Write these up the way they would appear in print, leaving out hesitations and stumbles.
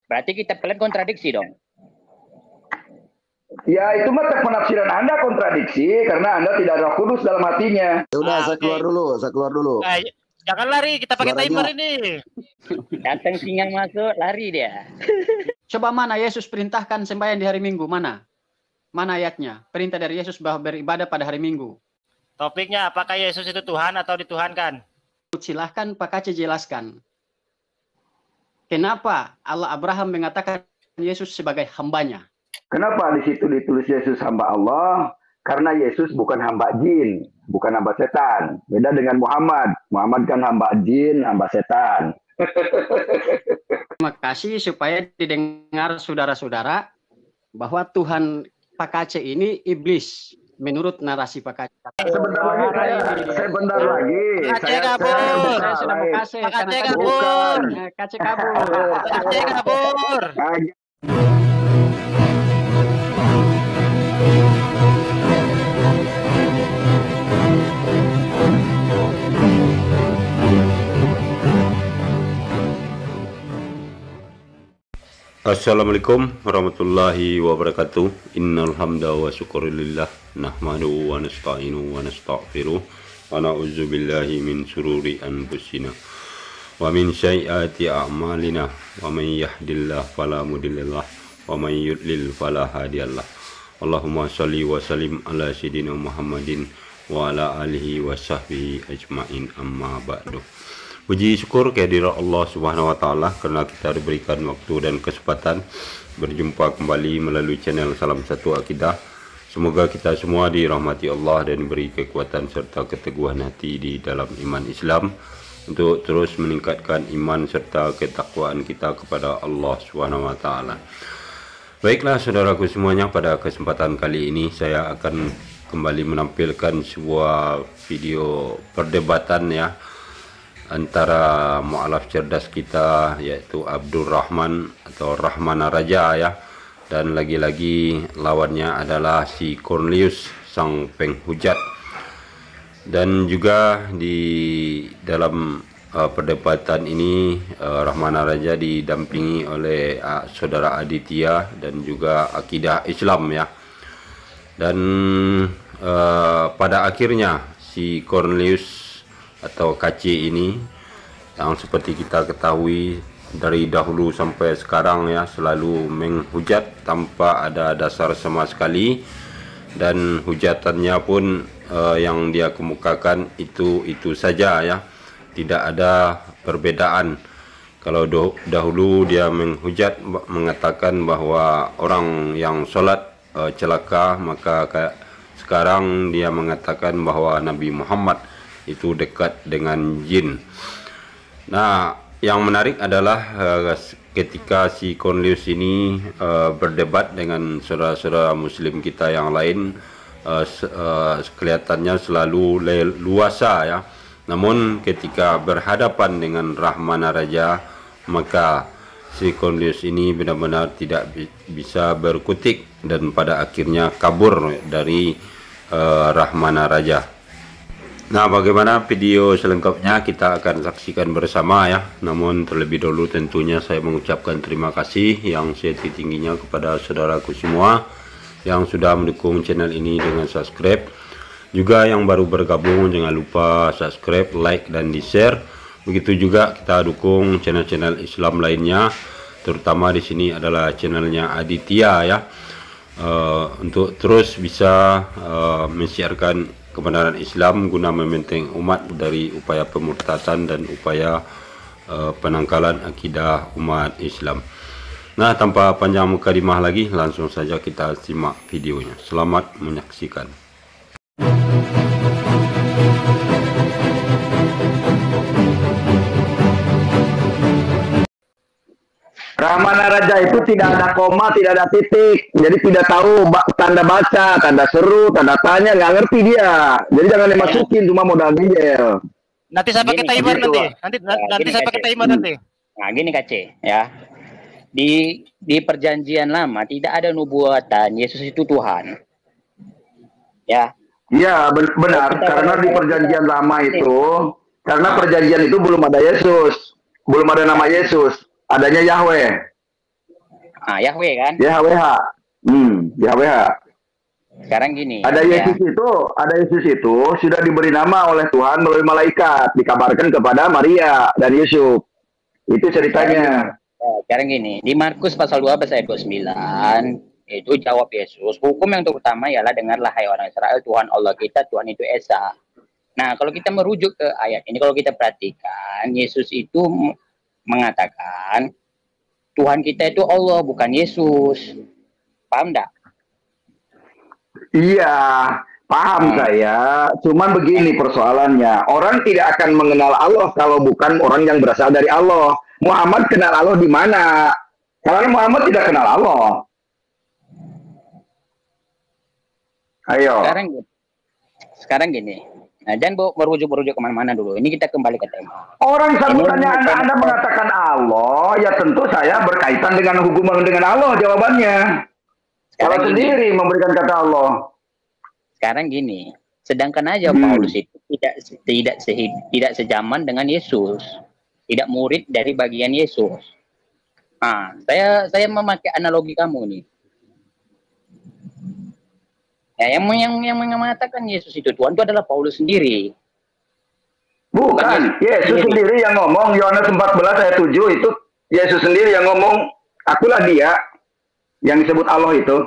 Berarti kita kalian kontradiksi dong. Ya itu mah penafsiran Anda kontradiksi karena Anda tidak ada kudus dalam hatinya. Udah, saya keluar dulu. Jangan lari, kita pakai timer ini. Datang singa masuk, lari dia. Coba mana Yesus perintahkan sembahyang di hari Minggu? Mana ayatnya? Perintah dari Yesus bahwa beribadah pada hari Minggu. Topiknya apakah Yesus itu Tuhan atau dituhankan? Silahkan Pak Kace jelaskan. Kenapa Allah Abraham mengatakan Yesus sebagai hambanya? Kenapa di situ ditulis Yesus hamba Allah? Karena Yesus bukan hamba jin, bukan hamba setan. Beda dengan Muhammad. Muhammad kan hamba jin, hamba setan. Terima kasih supaya didengar saudara-saudara bahwa Tuhan Pak Kace ini iblis menurut narasi Pak Kace. Sebentar lagi saya kabur. Saya sudah mau kasih. Pak Kace kabur. Kace kabur. Kace kabur. Assalamualaikum warahmatullahi wabarakatuh. Innal hamda wa syukurillah nahmaduhu wa nasta'inu wa nastaghfiruh wa na'udzu billahi min syururi anfusina wa min sayyiati a'malina wa may yahdihillahu fala mudhillalah wa may yudlil fala hadiyalah. Allahumma shalli wa sallim ala sayyidina Muhammadin wa ala alihi wa sahbihi ajmain, amma ba'du. Puji syukur kehadirat Allah Subhanahu wa taala karena kita diberikan waktu dan kesempatan berjumpa kembali melalui channel Salam Satu Akidah. Semoga kita semua dirahmati Allah dan diberi kekuatan serta keteguhan hati di dalam iman Islam untuk terus meningkatkan iman serta ketakwaan kita kepada Allah Subhanahu wa taala. Baiklah saudaraku semuanya, pada kesempatan kali ini saya akan kembali menampilkan sebuah video perdebatan ya antara mu'alaf cerdas kita yaitu Abdul Rahman atau Rahmana Raja ya, dan lagi-lagi lawannya adalah si Cornelius sang penghujat. Dan juga di dalam perdebatan ini Rahmana Raja didampingi oleh saudara Aditya dan juga akidah Islam ya. Dan pada akhirnya si Cornelius atau KC ini yang seperti kita ketahui dari dahulu sampai sekarang ya selalu menghujat tanpa ada dasar sama sekali, dan hujatannya pun yang dia kemukakan itu saja ya, tidak ada perbedaan. Kalau dahulu dia menghujat mengatakan bahwa orang yang sholat celaka, maka sekarang dia mengatakan bahwa Nabi Muhammad itu dekat dengan jin. Nah, yang menarik adalah ketika si Cornelius ini berdebat dengan saudara-saudara muslim kita yang lain, kelihatannya selalu leluasa ya. Namun ketika berhadapan dengan Rahmana Raja, maka si Cornelius ini benar-benar tidak bisa berkutik dan pada akhirnya kabur dari Rahmana Raja. Nah, bagaimana video selengkapnya kita akan saksikan bersama ya. Namun terlebih dahulu tentunya saya mengucapkan terima kasih yang setinggi-tingginya kepada saudaraku semua yang sudah mendukung channel ini dengan subscribe. Juga yang baru bergabung jangan lupa subscribe, like dan di-share. Begitu juga kita dukung channel-channel Islam lainnya, terutama di sini adalah channelnya Aditya ya. Untuk terus bisa mensiarkan kebenaran Islam guna membentengi umat dari upaya pemurtadan dan upaya penangkalan akidah umat Islam. Nah, tanpa panjang mukadimah lagi, langsung saja kita simak videonya. Selamat menyaksikan. Rahmana Raja itu tidak ada koma, tidak ada titik. Jadi tidak tahu tanda baca, tanda seru, tanda tanya, nggak ngerti dia. Jadi jangan dimasukin, cuma modal ngeyel. Nanti saya pakai timer nanti. Nanti saya pakai timer nanti. Nah, gini Kace ya. Di perjanjian lama tidak ada nubuatan Yesus itu Tuhan. Ya. Iya, benar. Karena di perjanjian lama itu, karena perjanjian itu belum ada Yesus. Belum ada nama Yesus. Adanya Yahweh. Yahweh kan. YHWH. YHWH. Sekarang gini. Ada Yesus itu sudah diberi nama oleh Tuhan melalui malaikat, dikabarkan kepada Maria dan Yusuf. Itu ceritanya. Sekarang gini, di Markus pasal 12 ayat 29, itu jawab Yesus, hukum yang terutama ialah dengarlah hai orang Israel, Tuhan Allah kita, Tuhan itu Esa. Nah, kalau kita merujuk ke ayat ini, kalau kita perhatikan, Yesus itu mengatakan, Tuhan kita itu Allah, bukan Yesus. Paham enggak? Iya, paham saya. Cuman begini persoalannya. Orang tidak akan mengenal Allah kalau bukan orang yang berasal dari Allah. Muhammad kenal Allah di mana? Karena Muhammad tidak kenal Allah. Ayo. Sekarang gini. Nah, jangan merujuk kemana-mana dulu. Ini kita kembali ke tema. Orang sambutannya Anda mengatakan Allah, ya tentu saya berkaitan dengan hubungan dengan Allah jawabannya. Kalau sendiri memberikan kata Allah. Sekarang gini, sedangkan aja Paulus itu tidak sejaman dengan Yesus, tidak murid dari bagian Yesus. Nah, saya memakai analogi kamu nih. Ya, yang mengatakan Yesus itu Tuhan itu adalah Paulus sendiri. Bukan, Yesus sendiri yang ngomong. Yohanes 14 ayat 7 itu Yesus sendiri yang ngomong, akulah dia. Yang disebut Allah itu.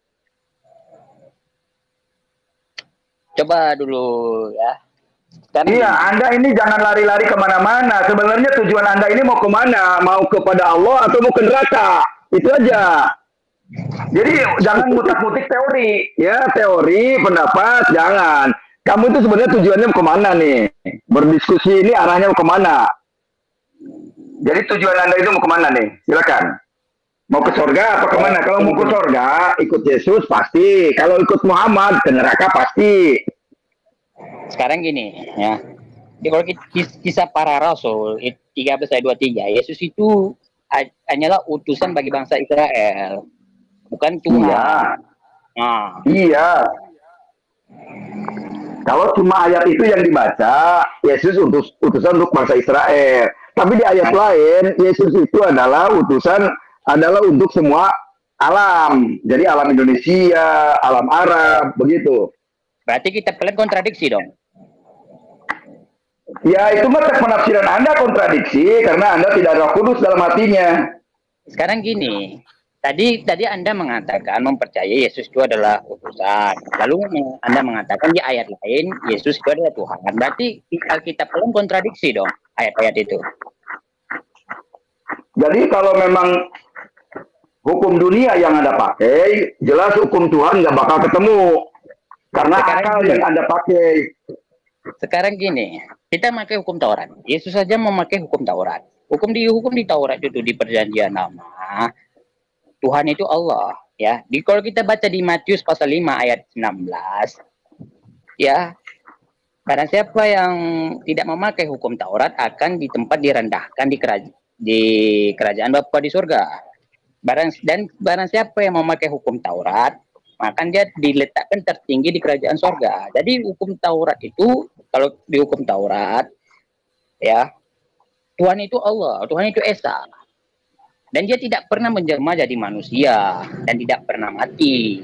Coba dulu ya. Iya, Anda ini jangan lari-lari kemana-mana. Sebenarnya tujuan Anda ini mau kemana? Mau kepada Allah atau mau ke neraka? Itu aja. Jadi jangan mutak-mutik teori. Ya, teori, pendapat, jangan. Kamu itu sebenarnya tujuannya mau kemana nih? Berdiskusi ini arahnya mau kemana? Jadi tujuan Anda itu mau kemana nih? Silakan. Mau ke surga apa kemana? Kalau mau ke surga, ikut Yesus pasti. Kalau ikut Muhammad, ke neraka pasti. Sekarang gini, ya. Jadi kalau kisah para rasul, 13 ayat 23, Yesus itu hanyalah utusan bagi bangsa Israel. Bukan Tuhan. Iya. Nah. Iya. Kalau cuma ayat itu yang dibaca, Yesus utusan untuk bangsa Israel. Tapi di ayat lain, Yesus itu adalah utusan untuk semua alam. Jadi alam Indonesia, alam Arab, begitu. Berarti kita pelan kontradiksi dong. Ya, itu mah penafsiran Anda kontradiksi karena Anda tidak ada kudus dalam hatinya. Sekarang gini, tadi Anda mengatakan mempercayai Yesus itu adalah utusan. Lalu Anda mengatakan di ayat lain Yesus itu adalah Tuhan. Berarti kita pelan kontradiksi dong ayat-ayat itu. Jadi kalau memang hukum dunia yang Anda pakai, jelas hukum Tuhan nggak bakal ketemu. Karena akal yang Anda pakai. Sekarang gini, kita pakai hukum Taurat. Yesus saja memakai hukum Taurat. Hukum di Taurat itu di perjanjian lama. Tuhan itu Allah. Ya, kalau kita baca di Matius pasal 5 ayat 16. Ya, karena siapa yang tidak memakai hukum Taurat akan direndahkan di kerajaan Bapa di surga. Barang siapa yang memakai hukum Taurat, maka dia diletakkan tertinggi di kerajaan surga. Jadi hukum Taurat itu, kalau di hukum Taurat, ya, Tuhan itu Allah, Tuhan itu Esa. Dan dia tidak pernah menjelma jadi manusia, dan tidak pernah mati.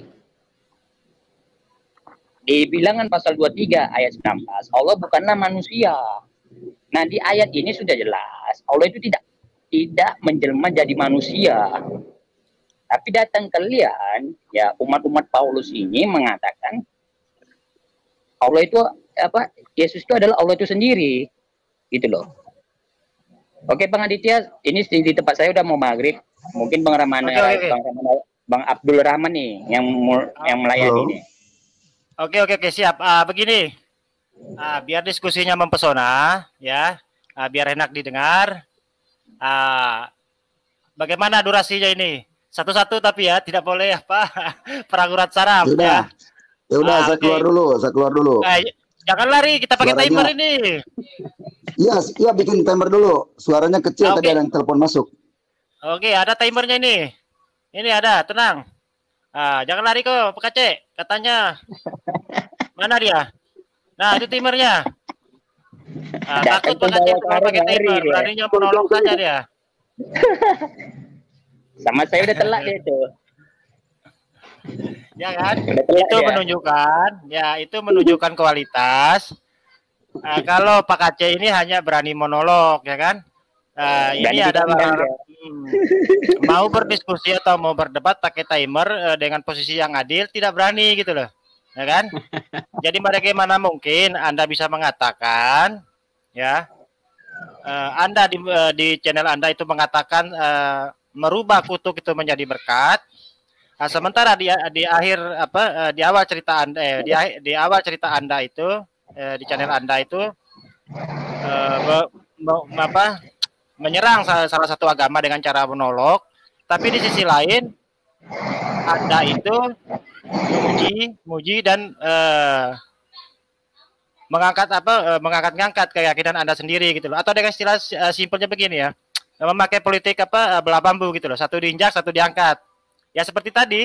Di Bilangan pasal 23 ayat 19, Allah bukanlah manusia. Nah, di ayat ini sudah jelas, Allah itu tidak menjelma jadi manusia. Tapi datang kalian, ya umat-umat Paulus ini mengatakan Allah itu Yesus itu adalah Allah itu sendiri, gitu loh. Oke, Bang Aditya, ini di tempat saya udah mau maghrib. Mungkin Bang Bang Abdul Rahman nih yang melayani ini. Oke, siap. Begini, biar diskusinya mempesona, ya, biar enak didengar. Bagaimana durasinya ini? Satu-satu tapi ya, tidak boleh perang urat saraf. Ya udah, saya keluar dulu. Jangan lari, kita pakai timer ini. Iya, bikin timer dulu. Suaranya kecil, tadi ada yang telepon masuk. Oke, ada timernya ini. Ini ada, tenang. Jangan lari kok, Pak Kace. Katanya. Mana dia? Nah, itu timernya. Takut Pak Kace pakai timer. Beraninya menolong saja dia. Sama saya udah telak dia itu. Ya kan? Udah telak Itu dia. menunjukkan, ya itu menunjukkan kualitas. Kalau Pak Aceh ini hanya berani monolog, ya kan? Ini Berani ada ditantang dia. mau berdiskusi atau mau berdebat pakai timer dengan posisi yang adil, tidak berani gitu loh, ya kan? Jadi bagaimana mungkin Anda bisa mengatakan, ya, Anda di channel Anda itu mengatakan merubah kutuk itu menjadi berkat. Sementara di akhir di awal cerita Anda di awal cerita Anda itu di channel Anda itu menyerang salah satu agama dengan cara menolok, tapi di sisi lain Anda itu muji dan mengangkat keyakinan Anda sendiri gitu loh. Atau dengan istilah simpelnya begini ya, memakai politik belah bambu gitu loh, satu diinjak satu diangkat. Ya seperti tadi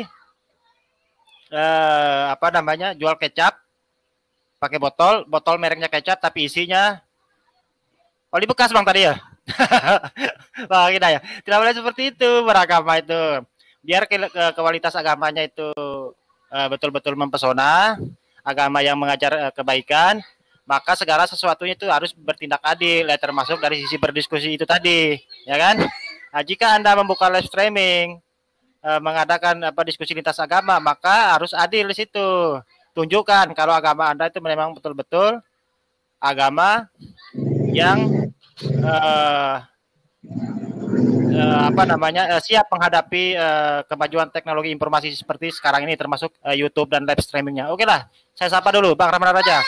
jual kecap pakai botol mereknya kecap tapi isinya oli bekas Bang tadi ya. Wah, kita ya. Tidak boleh seperti itu beragama itu. Biar kualitas agamanya itu betul-betul mempesona, agama yang mengajar kebaikan, maka segala sesuatunya itu harus bertindak adil, ya, termasuk dari sisi berdiskusi itu tadi, ya kan? Nah, jika Anda membuka live streaming, mengadakan diskusi lintas agama, maka harus adil di situ. Tunjukkan kalau agama Anda itu memang betul-betul agama yang siap menghadapi kemajuan teknologi informasi seperti sekarang ini, termasuk YouTube dan live streamingnya. Oke lah, saya sapa dulu Bang Rahman Raja.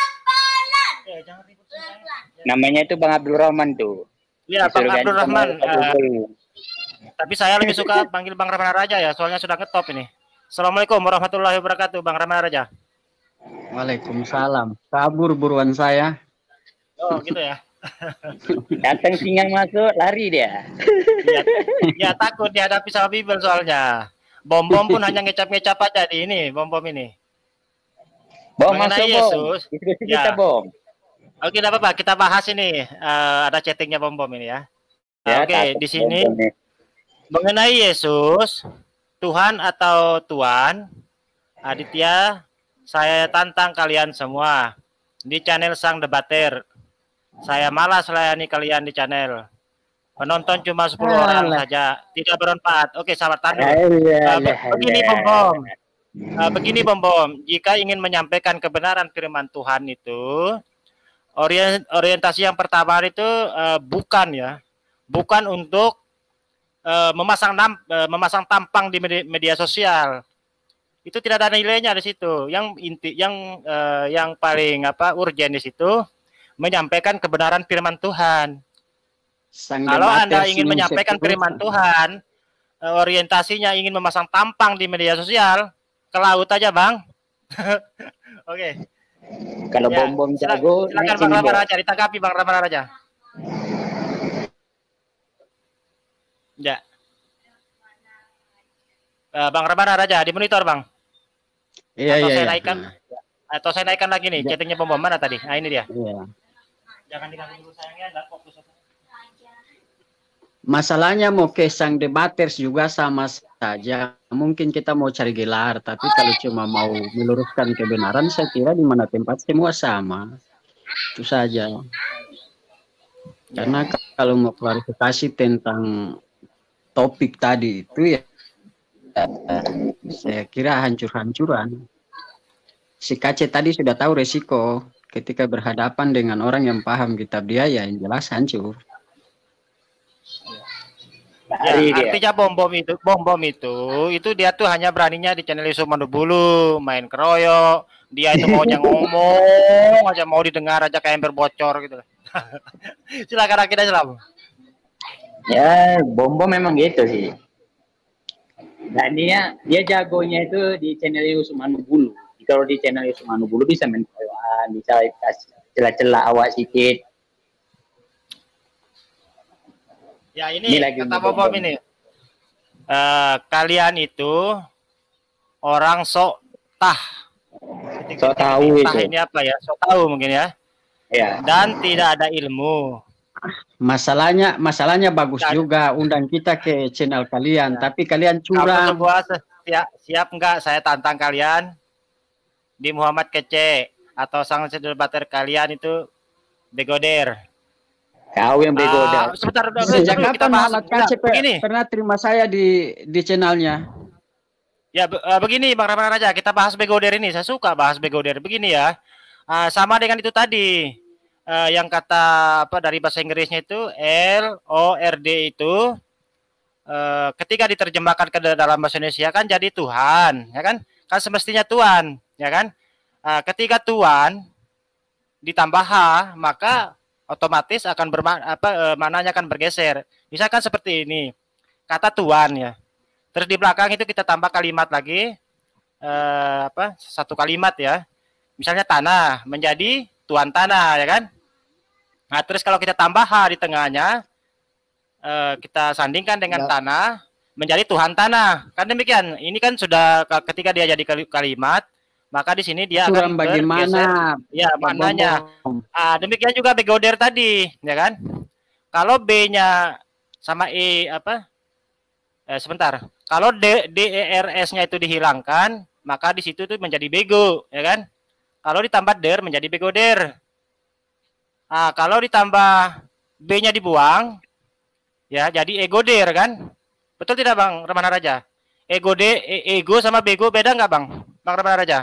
Namanya itu Bang Abdul Rahman tuh. Iya, Bang Abdul Rahman. Tapi saya lebih suka panggil Bang Rahman Raja ya, soalnya sudah ngetop ini. Assalamualaikum warahmatullahi wabarakatuh, Bang Rahman Raja. Waalaikumsalam. Kabur buruan saya. Oh gitu ya. Datang singa masuk lari dia. Ya takut dihadapi sama Bibel soalnya. Bom-bom pun hanya ngecap-ngecap aja di ini, bom-bom ini. Bom Mengenai masuk Yesus. bom. Diskusi Ya. kita bom. Oke, tidak apa-apa, kita bahas ini. Ada chattingnya bom-bom ini ya. Ya, Oke, di sini bom-bom nih. mengenai Yesus, Tuhan atau Tuan, Aditya, saya tantang kalian semua di channel Sang Debater. Saya malas layani kalian di channel. Penonton cuma 10 orang saja, tidak bermanfaat. Oke, sahabat tanda. Begini bom-bom. Begini bom-bom, jika ingin menyampaikan kebenaran firman Tuhan itu, orientasi yang pertama itu bukan untuk memasang tampang di media sosial. Itu tidak ada nilainya di situ. Yang paling urgen di situ menyampaikan kebenaran firman Tuhan. Kalau Anda ingin menyampaikan firman Tuhan, orientasinya ingin memasang tampang di media sosial, ke laut aja, Bang. Oke. Kalau bom-bom jago, silakan Bang Rahman Raja, ditanggapi Bang Rahman Raja. Ya. Bang Rahman Raja, di monitor, Bang. Iya. Saya naikkan lagi nih, chattingnya bom mana tadi? Nah, ini dia. Iya. Jangan diganggu dulu sayangnya, dan fokus. Masalahnya mau ke Sang Debaters juga sama saja. Mungkin kita mau cari gelar, tapi kalau cuma mau meluruskan kebenaran, saya kira di mana tempat semua sama. Itu saja. Karena kalau mau klarifikasi tentang topik tadi itu ya, saya kira hancur-hancuran. Si Kace tadi sudah tahu resiko ketika berhadapan dengan orang yang paham kitab dia, ya yang jelas hancur. Ya, artinya bom-bom itu dia tuh hanya beraninya di channel Yusuf Mandubulu, main keroyok, dia itu maunya ngomong aja, mau didengar aja kayak ember bocor gitu. Silakan kita selalu. Ya, bom-bom memang gitu sih. Dan dia jagonya itu di channel Yusuf Mandubulu. Kalau di channel Yusuf Mandubulu bisa main keroyokan, bisa kasih celah-celah awak sedikit. Ya ini kata bom ini, kalian itu orang sok tahu itu. Ini apa ya? Sok tahu mungkin ya. Ya. Dan tidak ada ilmu. Masalahnya bagus Nggak- juga undang kita ke channel kalian, Ya. tapi kalian Kamu curang. semua siap nggak saya tantang kalian di Muhammad Kece atau sang debater kalian itu begoder. Kau yang bego dah. Sebentar, Sejak dulu kita kapan bahas. Muhammad Enggak, Kaci begini. pernah terima saya di channelnya? Ya, begini Bang Rahman Raja, kita bahas begoder ini. Saya suka bahas begoder. Begini ya. Sama dengan itu tadi. Yang kata apa dari bahasa Inggrisnya itu LORD itu ketika diterjemahkan ke dalam bahasa Indonesia kan jadi Tuhan, ya kan? Kan semestinya Tuhan, ya kan? Ketika Tuhan ditambah H, maka otomatis akan maknanya akan bergeser. Misalkan seperti ini. Kata Tuhan ya. Terus di belakang itu kita tambah kalimat lagi satu kalimat ya. Misalnya tanah menjadi tuan tanah ya kan. Nah, terus kalau kita tambah H di tengahnya kita sandingkan dengan tanah menjadi Tuhan tanah. Kan demikian. Ini kan sudah ketika dia jadi kalimat, maka di sini dia akan bagaimana ya maknanya. Demikian juga begoder tadi, ya kan? Kalau B-nya sama E sebentar. Kalau DERS-nya itu dihilangkan, maka di situ tuh menjadi bego, ya kan? Kalau ditambah der menjadi begoder. Kalau ditambah B-nya dibuang, ya jadi egoder kan? Betul tidak Bang Ramana Raja? Ego sama bego beda nggak Bang Ramana Raja?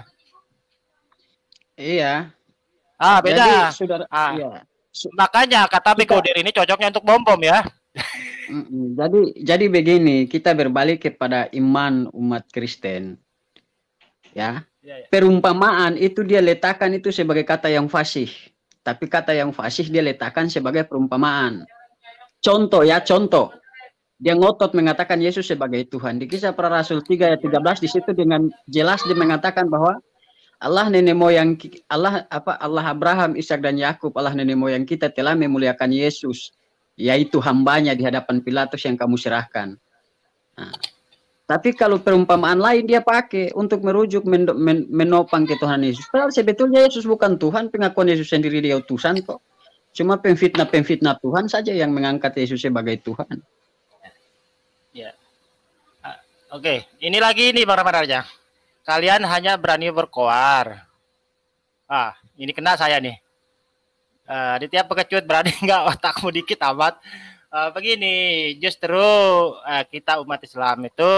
Iya. Beda. Jadi, saudara, iya. Makanya kata begoder ini cocoknya untuk bom ya. Jadi begini, kita berbalik kepada iman umat Kristen. Ya. Perumpamaan itu dia letakkan itu sebagai kata yang fasih. Tapi kata yang fasih dia letakkan sebagai perumpamaan. Contoh. Dia ngotot mengatakan Yesus sebagai Tuhan. Di Kisah Para Rasul 3 ayat 13 di situ dengan jelas dia mengatakan bahwa Allah nenek moyang Allah Abraham, Ishak dan Yakub, Allah nenek moyang kita telah memuliakan Yesus, yaitu hambanya di hadapan Pilatus yang kamu serahkan. Nah, tapi kalau perumpamaan lain dia pakai untuk merujuk menopang ke Tuhan Yesus. Padahal sebetulnya Yesus bukan Tuhan, pengakuan Yesus sendiri dia utusan kok. Cuma pemfitnah Tuhan saja yang mengangkat Yesus sebagai Tuhan. Ya. Oke, ini lagi nih Bang Rahman Raja. Kalian hanya berani berkoar. Ini kena saya nih. Di tiap pekecut berani nggak otakmu dikit amat. Begini, justru kita umat Islam itu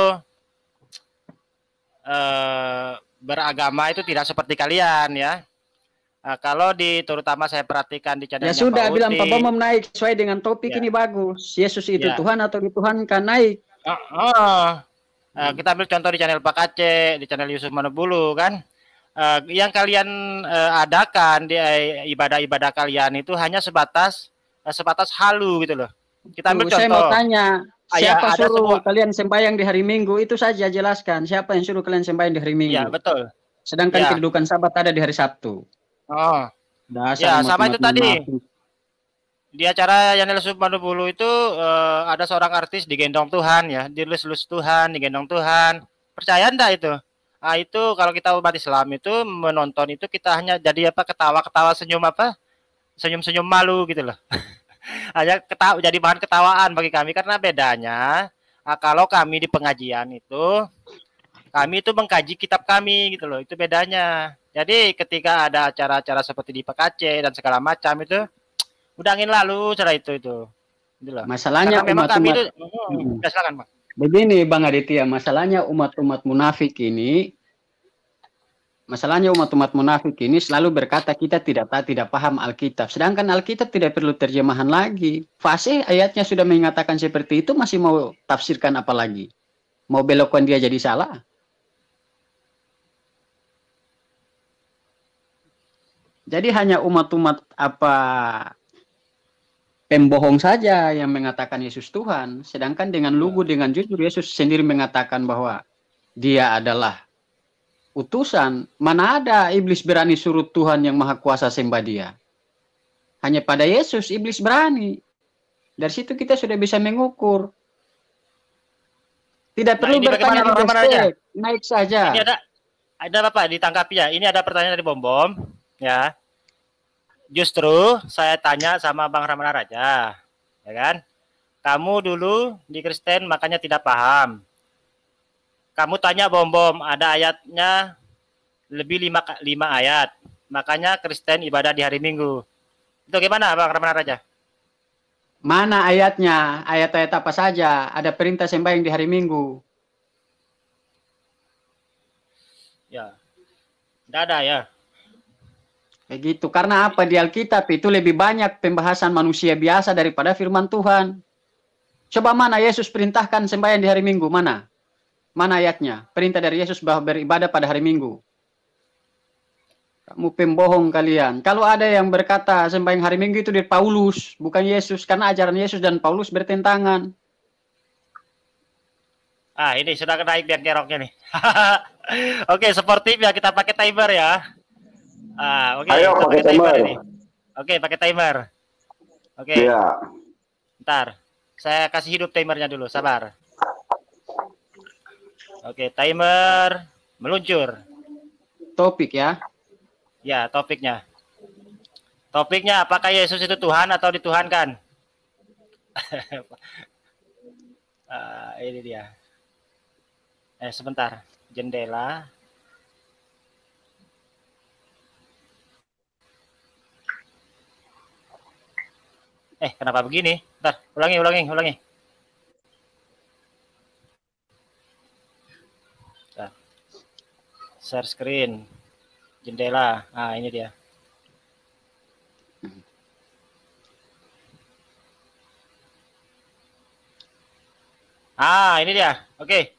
beragama itu tidak seperti kalian ya. Kalau terutama saya perhatikan di channelnya ya sudah Pak bilang Uti, Pak Bambam naik sesuai dengan topik ini bagus. Yesus itu Tuhan atau dituhankan, naik. Kita ambil contoh di channel Pak Aceh, di channel Yusuf Manubulu kan. Yang kalian adakan di ibadah-ibadah kalian itu hanya sebatas halu gitu loh. Kita ambil Saya contoh. mau tanya, siapa suruh sebuah... kalian sembahyang di hari Minggu? Itu saja jelaskan. Siapa yang suruh kalian sembahyang di hari Minggu? Ya, betul. Sedangkan kedudukan Sabat ada di hari Sabtu. Sama itu tadi. Di acara yang Yusuf Manubulu itu ada seorang artis digendong Tuhan ya, dilus-lus Tuhan, digendong Tuhan. Percaya enggak itu? Itu kalau kita umat Islam itu menonton itu kita hanya jadi ketawa-ketawa senyum malu gitu loh. Hanya jadi bahan ketawaan bagi kami karena bedanya kalau kami di pengajian itu kami itu mengkaji kitab kami gitu loh, itu bedanya. Jadi ketika ada acara-acara seperti di PKC dan segala macam itu udah angin lalu cara itu. Itulah. Masalahnya memang kami itu silakan, Bang. Begini Bang Aditya, masalahnya umat-umat munafik ini selalu berkata kita tidak paham Alkitab. Sedangkan Alkitab tidak perlu terjemahan lagi. Fasih ayatnya sudah mengatakan seperti itu, masih mau tafsirkan apa lagi? Mau belokkan dia jadi salah? Jadi hanya umat-umat pembohong saja yang mengatakan Yesus Tuhan. Sedangkan dengan lugu, dengan jujur, Yesus sendiri mengatakan bahwa dia adalah utusan. Mana ada iblis berani suruh Tuhan yang maha kuasa sembah dia? Hanya pada Yesus iblis berani. Dari situ kita sudah bisa mengukur. Tidak perlu bertanya di hashtag, naik saja. Ini ada Bapak ditangkapi ya. Ini ada pertanyaan dari Bom ya. Justru saya tanya sama Bang Ramana Raja. ya kan? Kamu dulu di Kristen makanya tidak paham. Kamu tanya bom-bom, ada ayatnya lebih 5 ayat. Makanya Kristen ibadah di hari Minggu. Itu gimana Bang Ramana Raja? Mana ayatnya? Ayat-ayat apa saja? Ada perintah sembahyang di hari Minggu. Ya, tidak ada ya. Begitu. Karena apa? Di Alkitab itu lebih banyak pembahasan manusia biasa daripada firman Tuhan. Coba mana Yesus perintahkan sembahyang di hari Minggu? Mana? Mana ayatnya? Perintah dari Yesus bahwa beribadah pada hari Minggu. Kamu pembohong kalian. Kalau ada yang berkata sembahyang hari Minggu itu dari Paulus, bukan Yesus. Karena ajaran Yesus dan Paulus bertentangan. Ah, ini sudah naik biar keroknya nih. Oke, sportif ya, kita pakai timer ya. Oke, Ayo pakai timer. Ini. Oke, pakai timer. Oke. Iya. Ntar, saya kasih hidup timernya dulu, sabar. Oke, timer meluncur. Topik ya. Ya, topiknya. Topiknya apakah Yesus itu Tuhan atau dituhankan? Ini dia. Sebentar. Jendela. Kenapa begini? Bentar, ulangi. Bentar. Share screen. Jendela. Ini dia. Ini dia. Oke.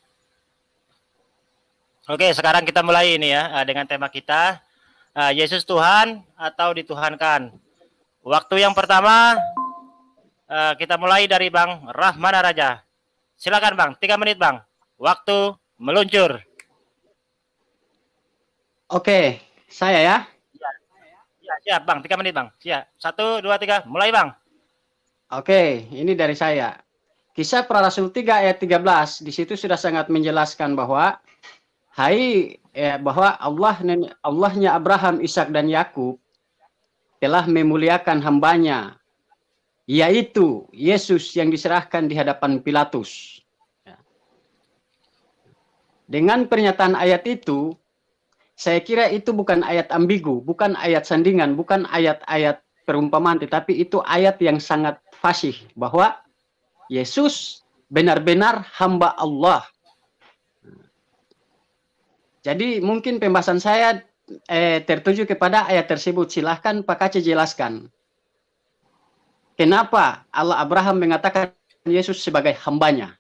Oke, sekarang kita mulai ini ya dengan tema kita Yesus Tuhan atau dituhankan. Waktu yang pertama kita mulai dari Bang Rahmana Raja. Silakan Bang, 3 menit Bang. Waktu meluncur. Oke, saya ya. Ya, siap Bang, 3 menit Bang. Siap. 1, 2, 3, mulai Bang. Oke, ini dari saya. Kisah Para Rasul 3 ayat 13. Di situ sudah sangat menjelaskan bahwa bahwa Allahnya Abraham, Ishak dan Yakub telah memuliakan hambanya, yaitu Yesus yang diserahkan di hadapan Pilatus. Dengan pernyataan ayat itu, saya kira itu bukan ayat ambigu, bukan ayat sandingan, bukan ayat-ayat perumpamaan, tetapi itu ayat yang sangat fasih bahwa Yesus benar-benar hamba Allah. Jadi mungkin pembahasan saya tertuju kepada ayat tersebut. Silahkan Pak Kace jelaskan. Kenapa Allah Abraham mengatakan Yesus sebagai hambanya?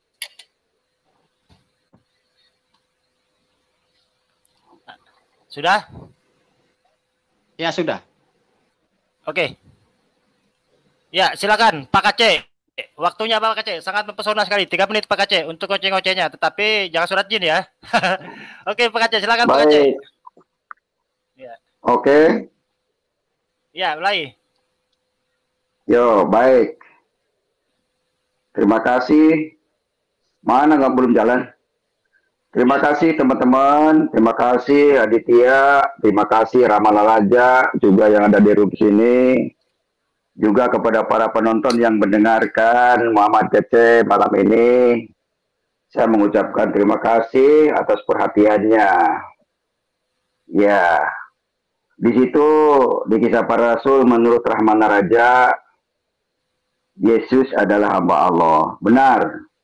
Sudah? Ya, sudah. Oke. Ya, silakan Pak Kace. Waktunya Pak Kace sangat mempesona sekali. 3 menit Pak Kace untuk ngoceh-ngocehnya, tetapi jangan surat jin ya. Oke, Pak Kace silakan Pak Kace. Ya. Oke. Ya, mulai. Yo, baik. Terima kasih. Mana nggak belum jalan? Terima kasih teman-teman, terima kasih Aditya, terima kasih Ramana Raja juga yang ada di room sini. Juga kepada para penonton yang mendengarkan Muhammad Kece malam ini, saya mengucapkan terima kasih atas perhatiannya. Ya, di situ di Kisah Para Rasul menurut Rahmana Raja, Yesus adalah hamba Allah. Benar.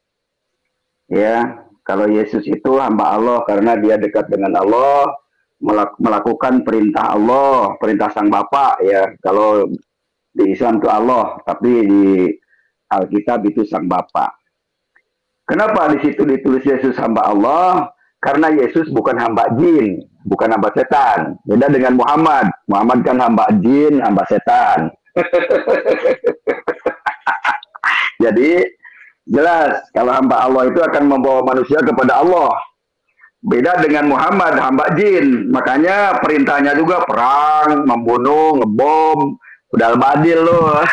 Ya, kalau Yesus itu hamba Allah karena dia dekat dengan Allah, melakukan perintah Allah, perintah Sang Bapa ya. Kalau di Islam itu Allah, tapi di Alkitab itu Sang Bapa. Kenapa di situ ditulis Yesus hamba Allah? Karena Yesus bukan hamba jin, bukan hamba setan. Beda dengan Muhammad. Muhammad kan hamba jin, hamba setan. Jadi jelas kalau hamba Allah itu akan membawa manusia kepada Allah. Beda dengan Muhammad, hamba jin. Makanya perintahnya juga perang, membunuh, ngebom, udah badil loh.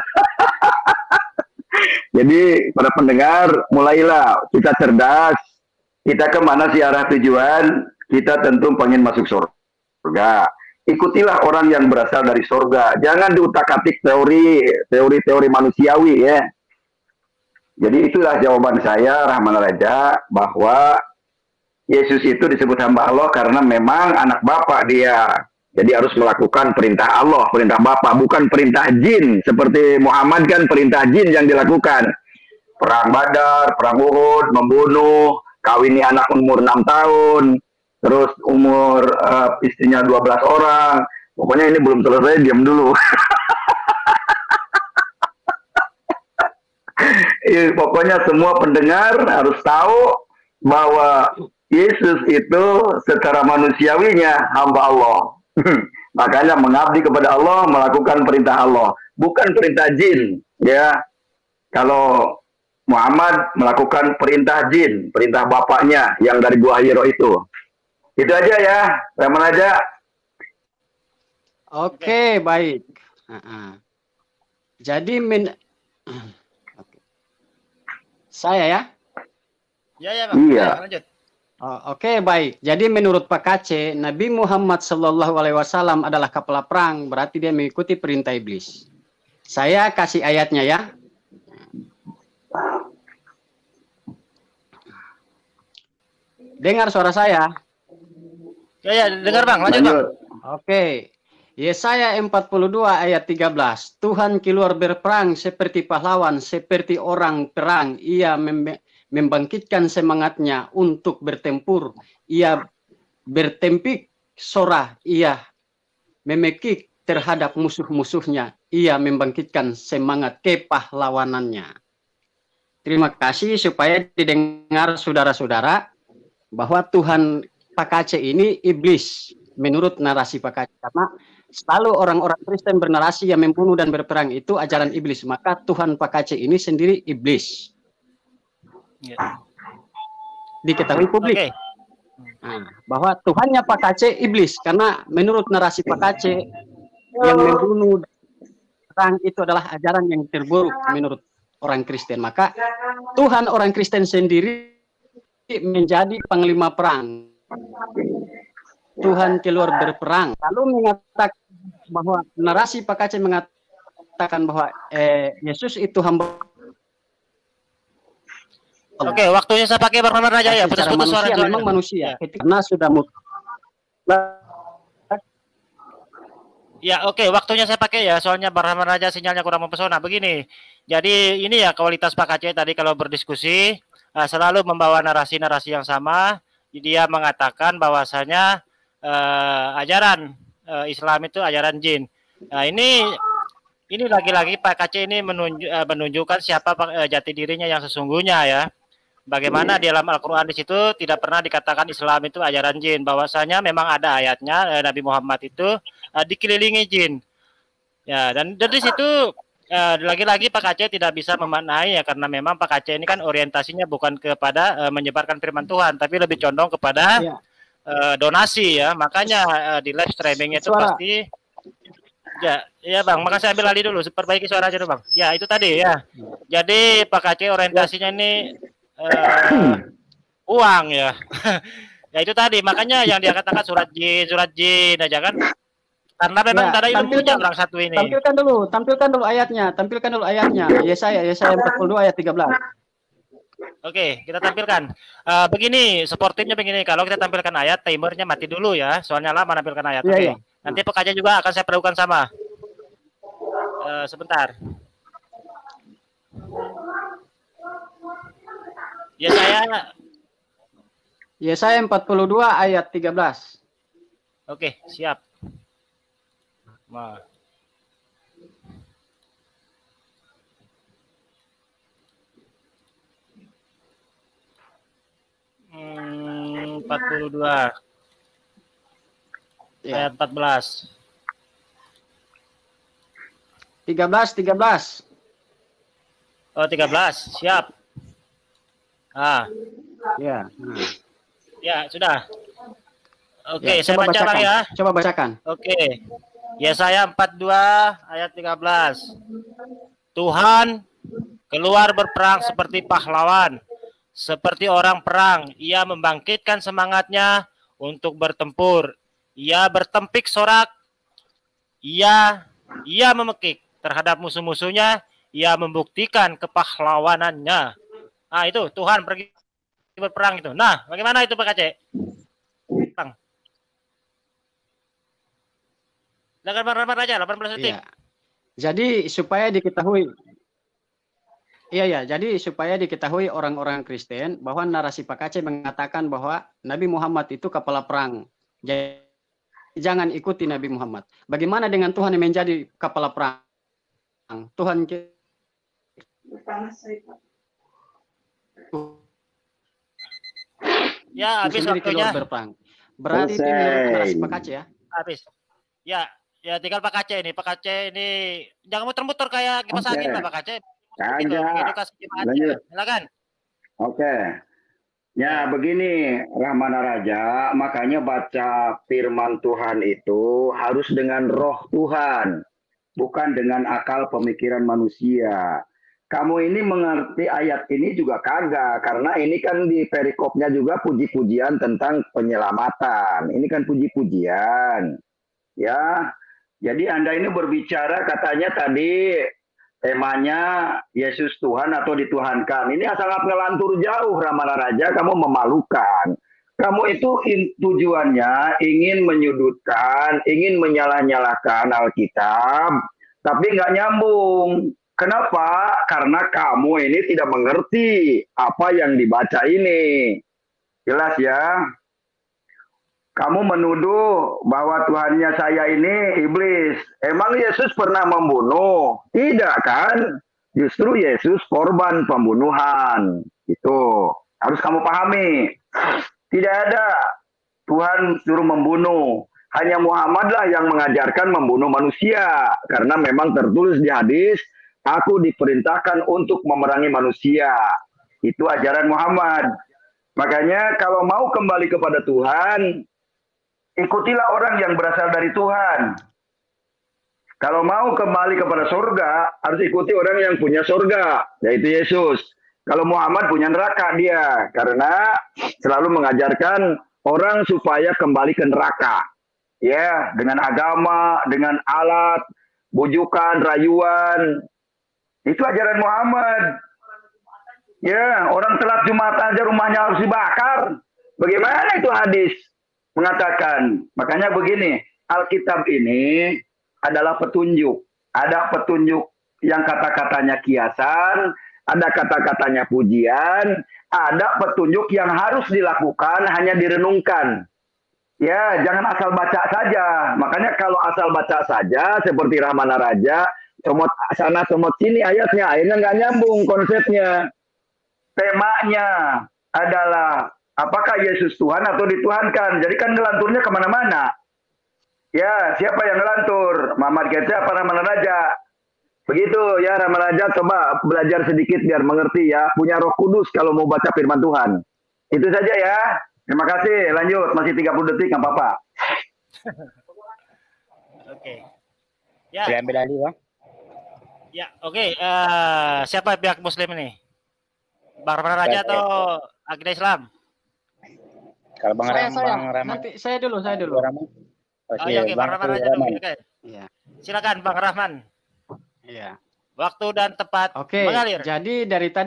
Jadi para pendengar, mulailah kita cerdas. Kita kemana sih arah tujuan? Kita tentu pengen masuk surga. Ikutilah orang yang berasal dari surga. Jangan diutak-atik teori manusiawi ya. Jadi itulah jawaban saya, Rahman Raja, bahwa Yesus itu disebut hamba Allah karena memang anak Bapa dia. Jadi harus melakukan perintah Allah, perintah Bapa, bukan perintah jin. Seperti Muhammad kan perintah jin yang dilakukan. Perang Badar, perang Uhud, membunuh, kawini anak umur 6 tahun, terus umur istrinya 12 orang. Pokoknya ini belum selesai, diam dulu. Pokoknya semua pendengar harus tahu bahwa Yesus itu secara manusiawinya hamba Allah. Makanya mengabdi kepada Allah, melakukan perintah Allah, bukan perintah jin. Ya, kalau Muhammad melakukan perintah jin, perintah bapaknya yang dari Gua Hiro itu. Itu aja ya, Rahman aja. Oke, baik. Jadi saya ya. Ya, Bang. Iya. Lanjut. Oke, baik. Jadi menurut Pak Kace, Nabi Muhammad SAW adalah kepala perang, berarti dia mengikuti perintah iblis. Saya kasih ayatnya ya. Dengar suara saya? Ya, dengar Bang. Lanjut, Bang. Oke. Yesaya 42 ayat 13. Tuhan keluar berperang seperti pahlawan, seperti orang perang. Ia membangkitkan semangatnya untuk bertempur. Ia bertempik sorah. Ia memekik terhadap musuh-musuhnya. Ia membangkitkan semangat kepahlawanannya. Terima kasih supaya didengar saudara-saudara bahwa Tuhan Pak Kace ini iblis menurut narasi Pak Kace. Karena selalu orang-orang Kristen bernarasi yang membunuh dan berperang itu ajaran iblis. Maka Tuhan Pak Kace ini sendiri iblis. Ya. Diketahui publik. Oke. Nah, bahwa Tuhannya Pak Kace iblis. Karena menurut narasi Pak Kace yang membunuh dan berperang itu adalah ajaran yang terburuk menurut orang Kristen. Maka Tuhan orang Kristen sendiri menjadi panglima perang. Tuhan keluar berperang. Lalu mengatakan bahwa narasi Pak Kace mengatakan bahwa Yesus itu hamba. Oke, waktunya saya pakai Bang Rahman Raja ya. Putus-putus suara memang manusia. Karena sudah Ya, oke, waktunya saya pakai ya. Soalnya Bang Rahman Raja sinyalnya kurang mempesona. Begini. Jadi ini ya kualitas Pak Kace tadi kalau berdiskusi selalu membawa narasi-narasi yang sama. Dia mengatakan bahwasanya ajaran Islam itu ajaran jin. Nah, ini lagi-lagi Pak Kace ini menunjukkan siapa jati dirinya yang sesungguhnya ya. Bagaimana di dalam Al-Quran di situ tidak pernah dikatakan Islam itu ajaran jin. Bahwasanya memang ada ayatnya Nabi Muhammad itu dikelilingi jin. Ya, dan dari situ lagi-lagi Pak Kace tidak bisa memaknai ya, karena memang Pak Kace ini kan orientasinya bukan kepada menyebarkan firman Tuhan, tapi lebih condong kepada donasi ya. Makanya di live streaming itu pasti ya Bang, maka saya ambil alih dulu, perbaiki suara aja dulu Bang. Ya, itu tadi ya. Jadi Pak Kace orientasinya ini uang ya. Ya itu tadi, makanya yang dia katakan surat jin aja kan. Karena memang ada ilmunya orang satu ini. Tampilkan dulu ayatnya. Yesaya 42 ayat 13. Oke, kita tampilkan. Begini, sportifnya begini. Kalau kita tampilkan ayat, timernya mati dulu ya. Soalnya lama menampilkan ayat. Oke. Iya. Nanti pekerja juga akan saya perlukan sama. Sebentar. Yesaya 42 ayat 13. Oke, siap. Nah. Hmm, 42 ayat 14. 13. Oh, 13. Siap. Ya. Ya, sudah. Oke, saya baca Bang ya. Coba bacakan. Oke. Yesaya 42 ayat 13. Tuhan keluar berperang seperti pahlawan, seperti orang perang. Ia membangkitkan semangatnya untuk bertempur. Ia bertempik sorak. Ia memekik terhadap musuh-musuhnya. ia membuktikan kepahlawanannya. Ah itu Tuhan pergi berperang itu. Nah, bagaimana itu Pak Aceh? Bang. Silakan Bang Rahman aja 18 detik. Iya. Jadi supaya diketahui jadi supaya diketahui orang-orang Kristen bahwa narasi Pak Aceh mengatakan bahwa Nabi Muhammad itu kepala perang. Jadi jangan ikuti Nabi Muhammad. Bagaimana dengan Tuhan yang menjadi kepala perang? Tuhan ya habis sendiri waktunya. keluar berperang. Berarti itu menurut narasi Pak Aceh ya. Habis. Ya tinggal Pak Aceh ini. Pak Aceh ini jangan muter-muter kayak kipas angin lah Pak Aceh. Gitu, mengedukasi jemaatnya. Silakan. Oke. Ya begini Rahmana Raja, makanya baca firman Tuhan itu harus dengan roh Tuhan, bukan dengan akal pemikiran manusia. Kamu ini mengerti ayat ini juga kagak, karena ini kan di perikopnya juga puji-pujian tentang penyelamatan. Ini kan puji-pujian. Ya, jadi Anda ini berbicara katanya tadi temanya Yesus Tuhan atau dituhankan. Ini sangat ngelantur jauh Ramana Raja, kamu memalukan. Kamu itu tujuannya ingin menyudutkan, ingin menyalah-nyalahkan Alkitab, tapi nggak nyambung. Kenapa? Karena kamu ini tidak mengerti apa yang dibaca ini. Jelas ya? Kamu menuduh bahwa Tuhannya saya ini iblis. Emang Yesus pernah membunuh? Tidak kan? Justru Yesus korban pembunuhan. Itu harus kamu pahami. Tidak ada Tuhan suruh membunuh. Hanya Muhammadlah yang mengajarkan membunuh manusia. Karena memang tertulis di hadis, aku diperintahkan untuk memerangi manusia. Itu ajaran Muhammad. Makanya kalau mau kembali kepada Tuhan, ikutilah orang yang berasal dari Tuhan. Kalau mau kembali kepada surga, harus ikuti orang yang punya surga, yaitu Yesus. Kalau Muhammad punya neraka dia, karena selalu mengajarkan orang supaya kembali ke neraka. Ya, dengan agama, dengan alat, bujukan, rayuan. Itu ajaran Muhammad. Ya, orang telat Jumat aja rumahnya harus dibakar. Bagaimana itu hadis? Mengatakan, makanya begini, Alkitab ini adalah petunjuk. Ada petunjuk yang kata-katanya kiasan, ada kata-katanya pujian, ada petunjuk yang harus dilakukan hanya direnungkan. Ya, jangan asal baca saja. Makanya kalau asal baca saja, seperti Rahmana Raja, comot sana comot sini ayatnya, akhirnya nggak nyambung konsepnya. Temanya adalah apakah Yesus Tuhan atau dituhankan? Jadi kan ngelanturnya kemana-mana. Ya, siapa yang ngelantur? Muhammad Kece apa Rahmana Raja? Begitu ya Rahmana Raja, coba belajar sedikit biar mengerti ya. Punya Roh Kudus kalau mau baca firman Tuhan. Itu saja ya. Terima kasih. Lanjut, masih 30 detik, nggak apa-apa. Oke. Ya. Diambil alih, Bang. Ya, oke. Siapa pihak Muslim ini? Bang Rahman Raja atau Agenda Islam? Kalau Bang Rahman. Nanti saya dulu. Oh iya, oke, Bang Rahman Raja dulu. Oke. Iya. Silakan Bang Rahman. Iya. Waktu dan tempat mengalir. Jadi dari tadi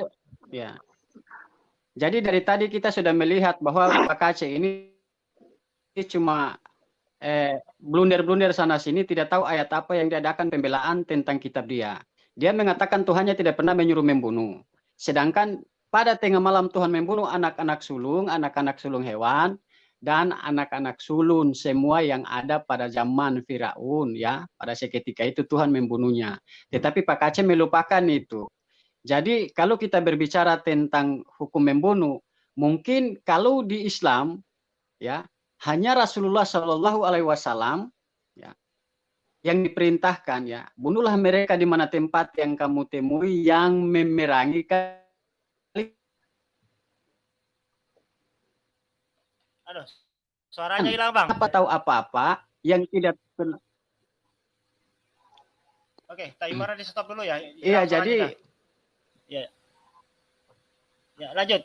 kita sudah melihat bahwa Pak Aceh ini cuma blunder-blunder sana sini, tidak tahu ayat apa yang diadakan pembelaan tentang kitab dia. Dia mengatakan Tuhannya tidak pernah menyuruh membunuh. Sedangkan pada tengah malam Tuhan membunuh anak-anak sulung hewan, dan anak-anak sulung semua yang ada pada zaman Firaun ya. Pada seketika itu Tuhan membunuhnya. Tetapi Pak Aceh melupakan itu. Jadi kalau kita berbicara tentang hukum membunuh, mungkin kalau di Islam ya hanya Rasulullah Shallallahu Alaihi Wasallam ya yang diperintahkan ya, bunuhlah mereka di mana tempat yang kamu temui yang memerangi kalian. Aduh, suaranya hilang Bang. Apa tahu apa-apa yang tidak benar. Oke, timernya di stop dulu ya. Iya, jadi ya. Ya, lanjut.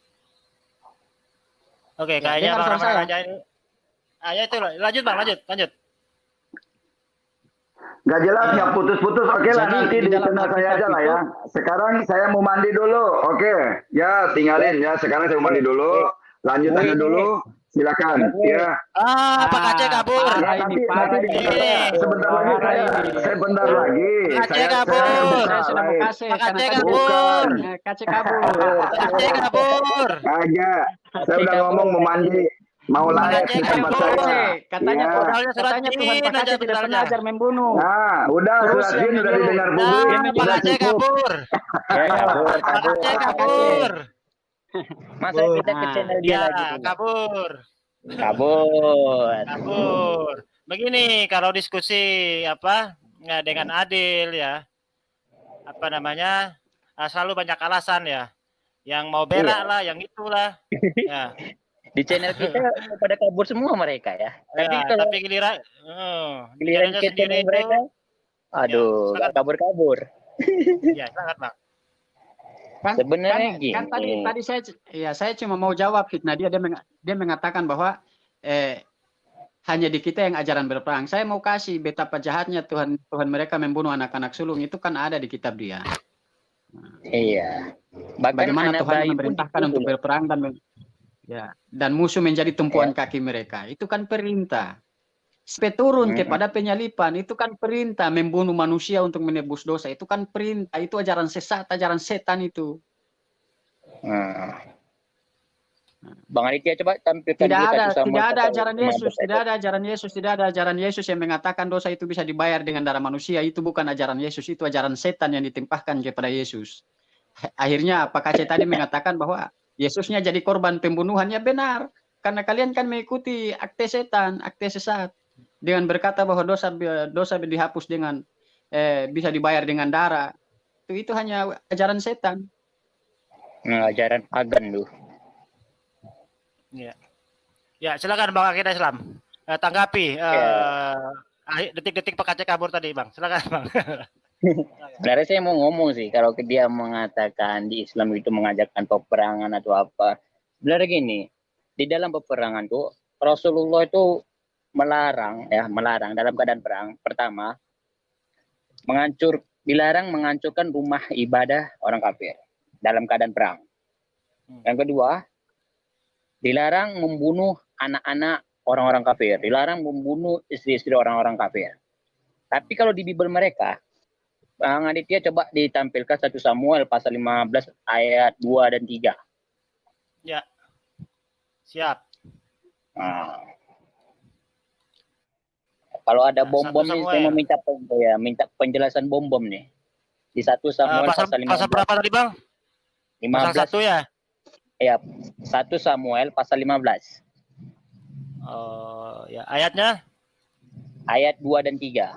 Oke, kayaknya Bang Rahman Raja ini. Ya itu lanjut Bang, lanjut. Nggak jelas, nggak putus-putus. Oke lah, Jadi, nanti di di dalam channel saya Alkitab aja lah itu- ya. Sekarang saya mau mandi dulu. Oke, ya tinggalin ya. Sekarang saya mau mandi dulu. Lanjut Anda dulu. Silakan. Ya. Pak Aceh kabur. parah Nanti ini, parah nanti ini. sebentar lagi Parah saya ini. bentar lagi. Pak Aceh Saya kabur. buka Saya sudah mau live. kasih. Pak karena Aceh tadi- kabur. Kacek kabur. Pak Aceh kabur. Agak. Saya udah ngomong mau mandi. Mau Pak layak Aceh di tempat kabur. saya. Katanya, Ya. katanya Tuhan Pak Aceh tidak pernah ajar membunuh. Nah, udah Terus surat yang Jin udah menyuruh. didengar Nah, publik. Dia Pak Udah Aceh cukup. kabur. Kabur, Pak Aceh kabur. Masa kita ke channel dia Ya, lagi? kabur. Kabur. Kabur. Begini, kalau diskusi apa dengan adil ya, apa namanya, selalu banyak alasan ya. Yang mau berak lah, yang itulah. Ya. Di channel kita pada kabur semua mereka ya. Tapi Ya, kalau tapi giliran giliran channelnya ke sendiri channel itu, mereka, aduh, silakan. kabur-kabur. ya sangat Bang. Sebenarnya gini. kan tadi saya cuma mau jawab fitnah dia mengatakan bahwa hanya di kita yang ajaran berperang. Saya mau kasih betapa jahatnya Tuhan mereka membunuh anak-anak sulung itu kan ada di kitab dia. Iya. Bahkan Bagaimana anak Tuhan bayi pun memerintahkan untuk dipukul. berperang dan musuh menjadi tumpuan kaki mereka. Itu kan perintah. Sampai turun kepada penyalipan itu kan perintah, membunuh manusia untuk menebus dosa itu kan perintah, itu ajaran sesat, ajaran setan itu. Nah. Bang Aditya coba tampilkan Tidak dulu ada, 1 Samuel tidak ada 14 ajaran ayat Yesus, 15. tidak ada ajaran Yesus, tidak ada ajaran Yesus yang mengatakan dosa itu bisa dibayar dengan darah manusia. Itu bukan ajaran Yesus, itu ajaran setan yang ditimpahkan kepada Yesus. Akhirnya Pak Aceh tadi mengatakan bahwa Yesusnya jadi korban pembunuhannya benar, karena kalian kan mengikuti akte setan, akte sesat, dengan berkata bahwa dosa dihapus dengan bisa dibayar dengan darah. Itu hanya ajaran setan. Nah, ajaran pagan tuh. Ya. Ya, silakan Bang Akidah Islam. Tanggapi detik-detik Pak Aceh kabur tadi, Bang. Silakan, Bang. Sebenarnya saya mau ngomong sih, kalau dia mengatakan di Islam itu mengajarkan peperangan atau apa. Sebenarnya gini, di dalam peperangan tuh Rasulullah itu melarang dalam keadaan perang. Pertama, dilarang menghancurkan rumah ibadah orang kafir dalam keadaan perang. Yang kedua, dilarang membunuh anak-anak orang-orang kafir, dilarang membunuh istri-istri orang-orang kafir. Tapi kalau di Bible mereka, Bang Aditya coba ditampilkan 1 Samuel pasal 15 ayat 2 dan 3. Ya. Siap. Nah. Kalau ada bom-bom nih, saya mau minta penjelasan bom-bom nih. Di 1 Samuel pasal 15. Pasal berapa tadi, Bang? 15. Pasal 1 ya? Ya, 1 Samuel pasal 15. Ya, ayatnya? Ayat 2 dan 3.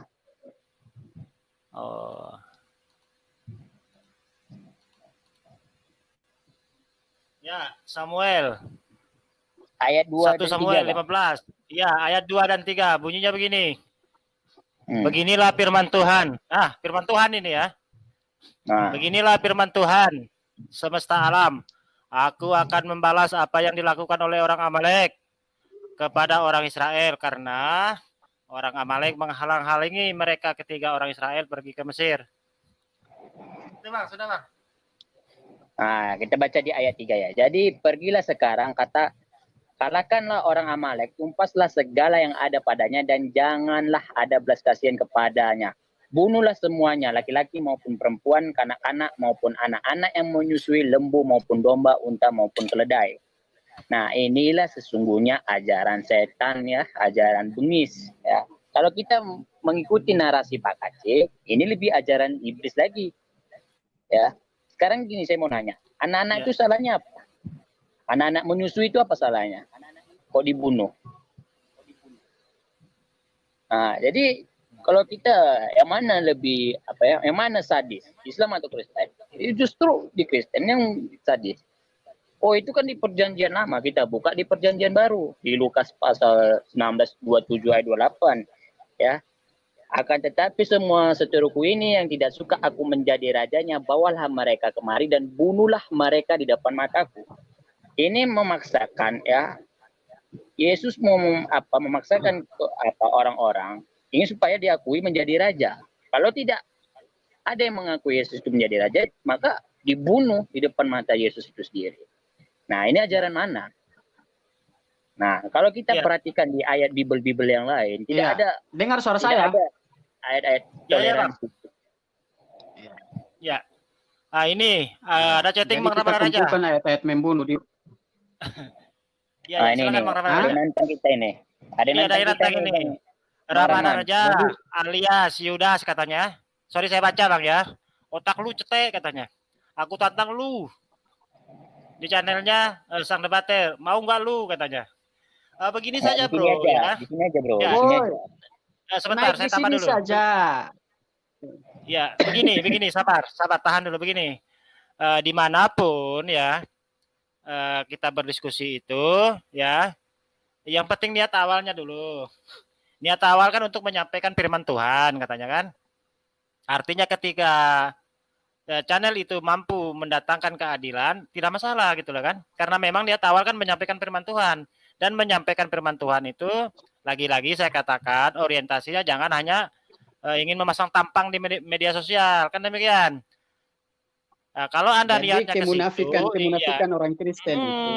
Ya, Samuel. Ayat 2 1 dan 3. Samuel 15. Ya, ayat 2 dan 3. Bunyinya begini. Beginilah firman Tuhan. Firman Tuhan ini ya. Nah. Beginilah firman Tuhan semesta alam. Aku akan membalas apa yang dilakukan oleh orang Amalek kepada orang Israel, karena orang Amalek menghalang-halangi mereka ketika orang Israel pergi ke Mesir. Itu Bang, sudah Bang. Nah, kita baca di ayat 3 ya. Jadi pergilah sekarang, kata, kalahkanlah orang Amalek, tumpaslah segala yang ada padanya, dan janganlah ada belas kasihan kepadanya. Bunuhlah semuanya, laki-laki maupun perempuan, kanak-kanak maupun anak-anak yang menyusui, lembu maupun domba, unta maupun keledai. Nah, inilah sesungguhnya ajaran setan ya, ajaran bengis ya. Kalau kita mengikuti narasi Pak Aceh, ini lebih ajaran iblis lagi. Ya. Sekarang gini, saya mau nanya, anak-anak itu salahnya apa? Anak-anak menyusui itu apa salahnya? Kok dibunuh? Nah, jadi kalau kita yang mana lebih yang mana sadis, Islam atau Kristen? Justru di Kristen yang sadis. Oh, itu kan di perjanjian lama, kita buka di perjanjian baru di Lukas pasal 19 27 ayat 28 ya. Akan tetapi semua seteruku ini yang tidak suka aku menjadi rajanya, bawalah mereka kemari dan bunuhlah mereka di depan mataku. Ini memaksakan ya. Yesus mau memaksakan orang-orang ingin supaya diakui menjadi raja. Kalau tidak ada yang mengakui Yesus itu menjadi raja, maka dibunuh di depan mata Yesus itu sendiri. Nah, ini ajaran mana? Nah, kalau kita perhatikan di ayat Bible yang lain, tidak ada. Dengar suara tidak saya. ada ayat-ayat toleransi. Ya. Ah, ini ada chatting Bang Ramadan Raja. Bukan ayat-ayat membunuh di. Ya, ini silakan Bang Ramadan Raja. Ada nantang kita ini. Ada nantang kita ini. Ramadan Raja alias Yudas katanya. Sorry saya baca Bang ya. Otak lu cetek katanya. Aku tantang lu. Di channelnya Sang Debater. Mau nggak lu katanya. Begini saja bro. Di sini aja bro. Ya. Di sini aja. Sebentar saya tambah dulu. Saja. Ya, begini, sabar, tahan dulu begini. Dimanapun ya kita berdiskusi itu, ya, yang penting niat awalnya dulu. Niat awal kan untuk menyampaikan firman Tuhan, katanya kan. Artinya ketika channel itu mampu mendatangkan keadilan, tidak masalah gitu loh kan. Karena memang niat awal kan menyampaikan firman Tuhan. Dan menyampaikan firman Tuhan itu, lagi-lagi saya katakan, orientasinya jangan hanya ingin memasang tampang di media sosial, kan demikian. Nah, kalau Anda niatnya ke situ, kemunafikan orang Kristen itu.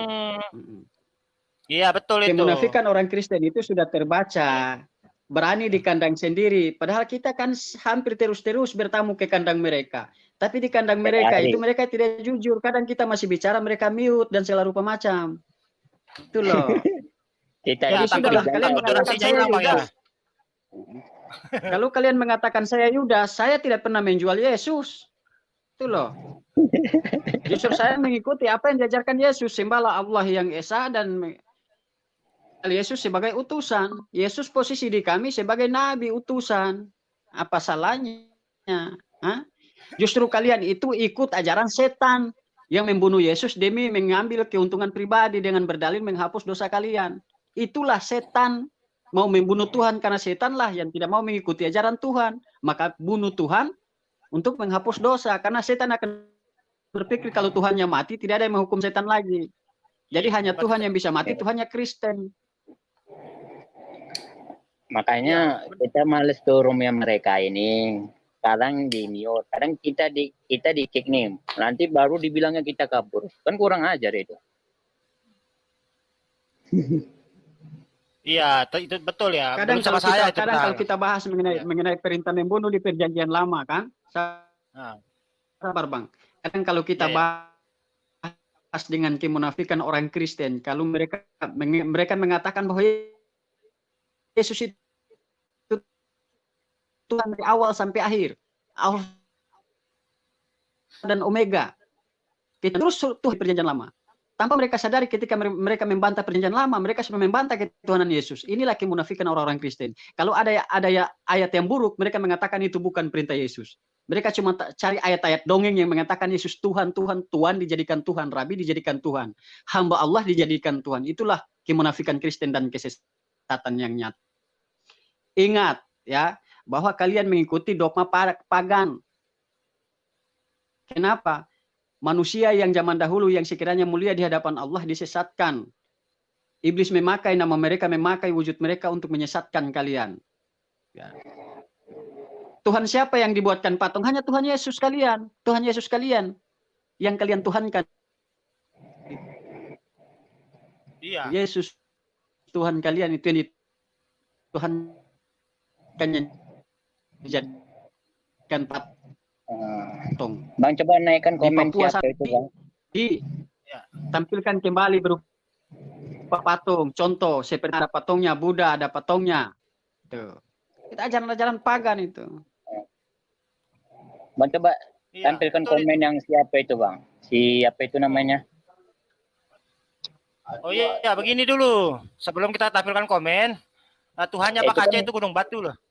Iya, betul itu. Kemunafikan orang Kristen itu sudah terbaca. Berani di kandang sendiri. Padahal kita kan hampir terus-terus bertamu ke kandang mereka. Tapi di kandang mereka itu mereka tidak jujur. Kadang kita masih bicara, mereka mute dan segala rupa macam. Itu loh. Jadi sudahlah, kalian mengatakan saya Yudas. Kalau kalian mengatakan saya Yudas, saya tidak pernah menjual Yesus. Itu loh. Justru saya mengikuti apa yang diajarkan Yesus. Sembahlah Allah yang Esa dan Yesus sebagai utusan. Yesus posisi di kami sebagai nabi utusan. Apa salahnya? Hah? Justru kalian itu ikut ajaran setan yang membunuh Yesus demi mengambil keuntungan pribadi dengan berdalil menghapus dosa kalian. Itulah setan. Mau membunuh Tuhan karena setanlah yang tidak mau mengikuti ajaran Tuhan. Maka bunuh Tuhan untuk menghapus dosa. Karena setan akan berpikir kalau Tuhannya mati, tidak ada yang menghukum setan lagi. Jadi hanya Tuhan yang bisa mati, Tuhannya Kristen. Makanya kita males turun yang mereka ini. Kadang di mute, kadang kita di kick nih. Nanti baru dibilangnya kita kabur. Kan kurang ajar itu. Iya, itu betul ya. Kadang kalau kita, kalau kita bahas mengenai perintah membunuh di Perjanjian Lama kan, sabar Bang. Kadang kalau kita bahas dengan kemunafikan orang Kristen, kalau mereka mengatakan bahwa Yesus itu Tuhan dari awal sampai akhir, Alfa dan Omega, kita terus Tuhan Perjanjian Lama. Tanpa mereka sadari ketika mereka membantah Perjanjian Lama, mereka sudah membantah ketuhanan Yesus. Inilah kemunafikan orang-orang Kristen. Kalau ada ayat yang buruk, mereka mengatakan itu bukan perintah Yesus. Mereka cuma cari ayat-ayat dongeng yang mengatakan Yesus Tuhan, Tuhan dijadikan Tuhan, Rabi dijadikan Tuhan, hamba Allah dijadikan Tuhan. Itulah kemunafikan Kristen dan kesesatan yang nyata. Ingat ya, bahwa kalian mengikuti dogma pagan. Kenapa? Manusia yang zaman dahulu yang sekiranya mulia di hadapan Allah disesatkan. Iblis memakai nama mereka, memakai wujud mereka untuk menyesatkan kalian. Ya. Tuhan siapa yang dibuatkan patung? Hanya Tuhan Yesus kalian. Tuhan Yesus kalian. Yang kalian tuhankan. Iya. Yesus Tuhan kalian itu yang dituhankan, yang dijadikan patung. Bang, coba naikkan komen siapa itu Bang. Tampilkan kembali berupa patung. Contoh seperti ada patungnya Buddha, ada patungnya. Tuh. Itu ajaran-ajaran pagan itu. Bang, coba tampilkan komen yang siapa itu Bang. Siapa itu namanya? Oh iya, begini dulu. Sebelum kita tampilkan komen, Tuhannya Pak Aceh itu Gunung Batu loh.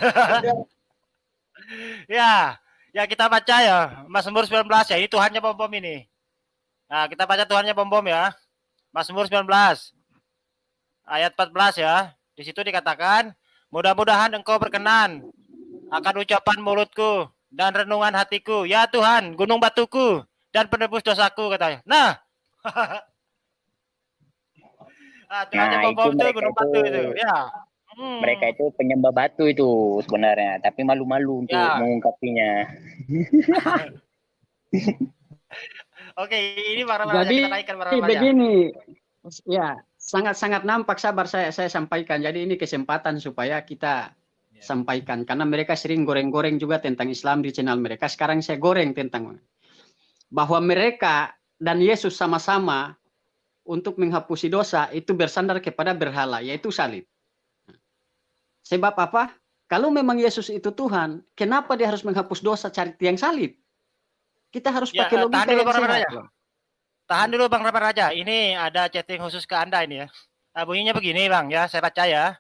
Ya kita baca ya, Mazmur 19 ya, ini Tuhannya bom-bom ini. Nah, kita baca Tuhannya bom-bom ya. Mazmur 19 ayat 14 ya. Di situ dikatakan, mudah-mudahan Engkau berkenan akan ucapan mulutku dan renungan hatiku. Ya Tuhan, gunung batuku dan penebus dosaku katanya. Nah, Tuhannya bom-bom itu gunung batu itu. Ya. Mereka itu penyembah batu itu sebenarnya, tapi malu-malu untuk Ya. mengungkapinya. Oke, ini Bang Rama Raja, Jadi kita naikkan Bang Rama Raja. begini, ya sangat-sangat nampak sabar saya sampaikan. Jadi ini kesempatan supaya kita sampaikan karena mereka sering goreng-goreng juga tentang Islam di channel mereka. Sekarang saya goreng tentang bahwa mereka dan Yesus sama-sama untuk menghapusi dosa itu bersandar kepada berhala, yaitu salib. Sebab apa? Kalau memang Yesus itu Tuhan, kenapa dia harus menghapus dosa cari tiang salib? Kita harus Ya, pakai logika tahan dulu, yang Bang Rama sehat. Raja. Loh. Tahan dulu Bang Rama Raja. Ini ada chatting khusus ke Anda ini ya. Bunyinya begini Bang ya, saya baca ya.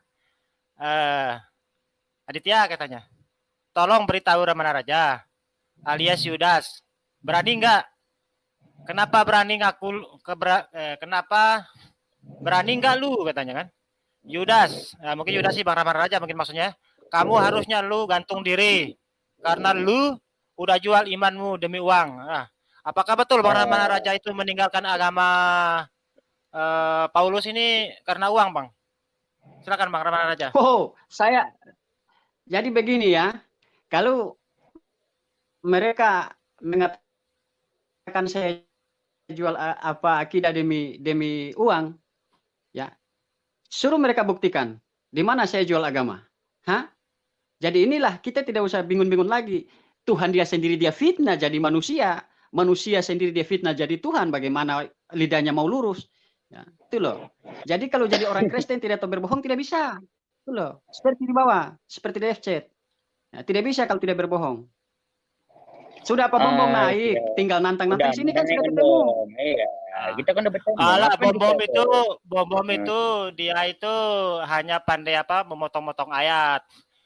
Aditya katanya. Tolong beritahu Ramana Raja alias Yudas. Berani nggak? Kenapa berani ngaku kenapa berani nggak lu katanya kan? Yudas, mungkin Yudas sih Bang Ramana Raja mungkin maksudnya. Kamu harusnya lu gantung diri karena lu udah jual imanmu demi uang. Nah, apakah betul Bang Ramana Raja itu meninggalkan agama Paulus ini karena uang, Bang? Silakan Bang Ramana Raja. Oh, saya jadi begini ya. Kalau mereka mengatakan saya jual akidah demi uang, ya, suruh mereka buktikan di mana saya jual agama. Hah? Jadi inilah kita tidak usah bingung-bingung lagi. Tuhan dia sendiri dia fitnah jadi manusia, manusia sendiri dia fitnah jadi Tuhan. Bagaimana lidahnya mau lurus? Ya, itu loh. Jadi kalau jadi orang Kristen tidak tahu berbohong tidak bisa. Itu loh. Seperti di bawah, seperti di FC. Ya, tidak bisa kalau tidak berbohong. Sudah apa bom naik, tinggal nantang-nantang sini kan sudah ketemu. Iya, kita kan udah bertemu. Alah, bom itu dia itu hanya pandai memotong-motong ayat.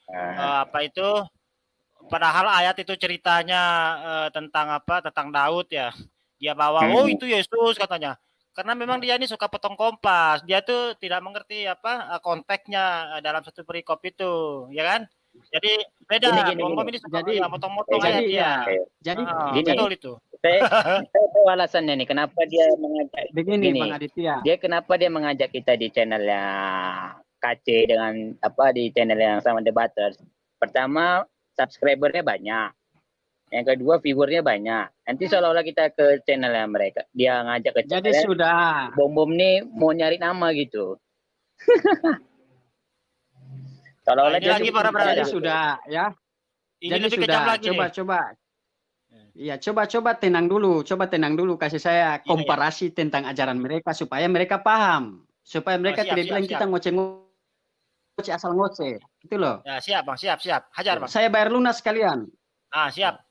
Padahal ayat itu ceritanya tentang Daud ya. Dia bawa itu Yesus katanya. Karena memang dia ini suka potong kompas. Dia tuh tidak mengerti konteksnya dalam satu perikop itu, ya kan? Jadi beda. Bom ini suka motong-motong ayat ya. Jadi betul itu. Saya tahu alasannya nih kenapa dia mengajak begini Bang Aditya. Kenapa dia mengajak kita di channelnya KC dengan di channel yang sama Debaters. Pertama, subscribernya banyak. Yang kedua, viewernya banyak. Nanti seolah-olah kita ke channelnya mereka. Dia ngajak ke channel. Jadi sudah. Bom nih mau nyari nama gitu. Seolah-olah jadi sudah ya. Ini jadi lebih sudah. Lagi coba. Ya, coba tenang dulu. Kasih saya komparasi tentang ajaran mereka supaya mereka paham. Supaya mereka tidak bilang kita ngoceh asal ngoceh. Gitu loh. Ya, siap Bang, siap. Hajar Bang. Saya bayar lunas sekalian. Siap.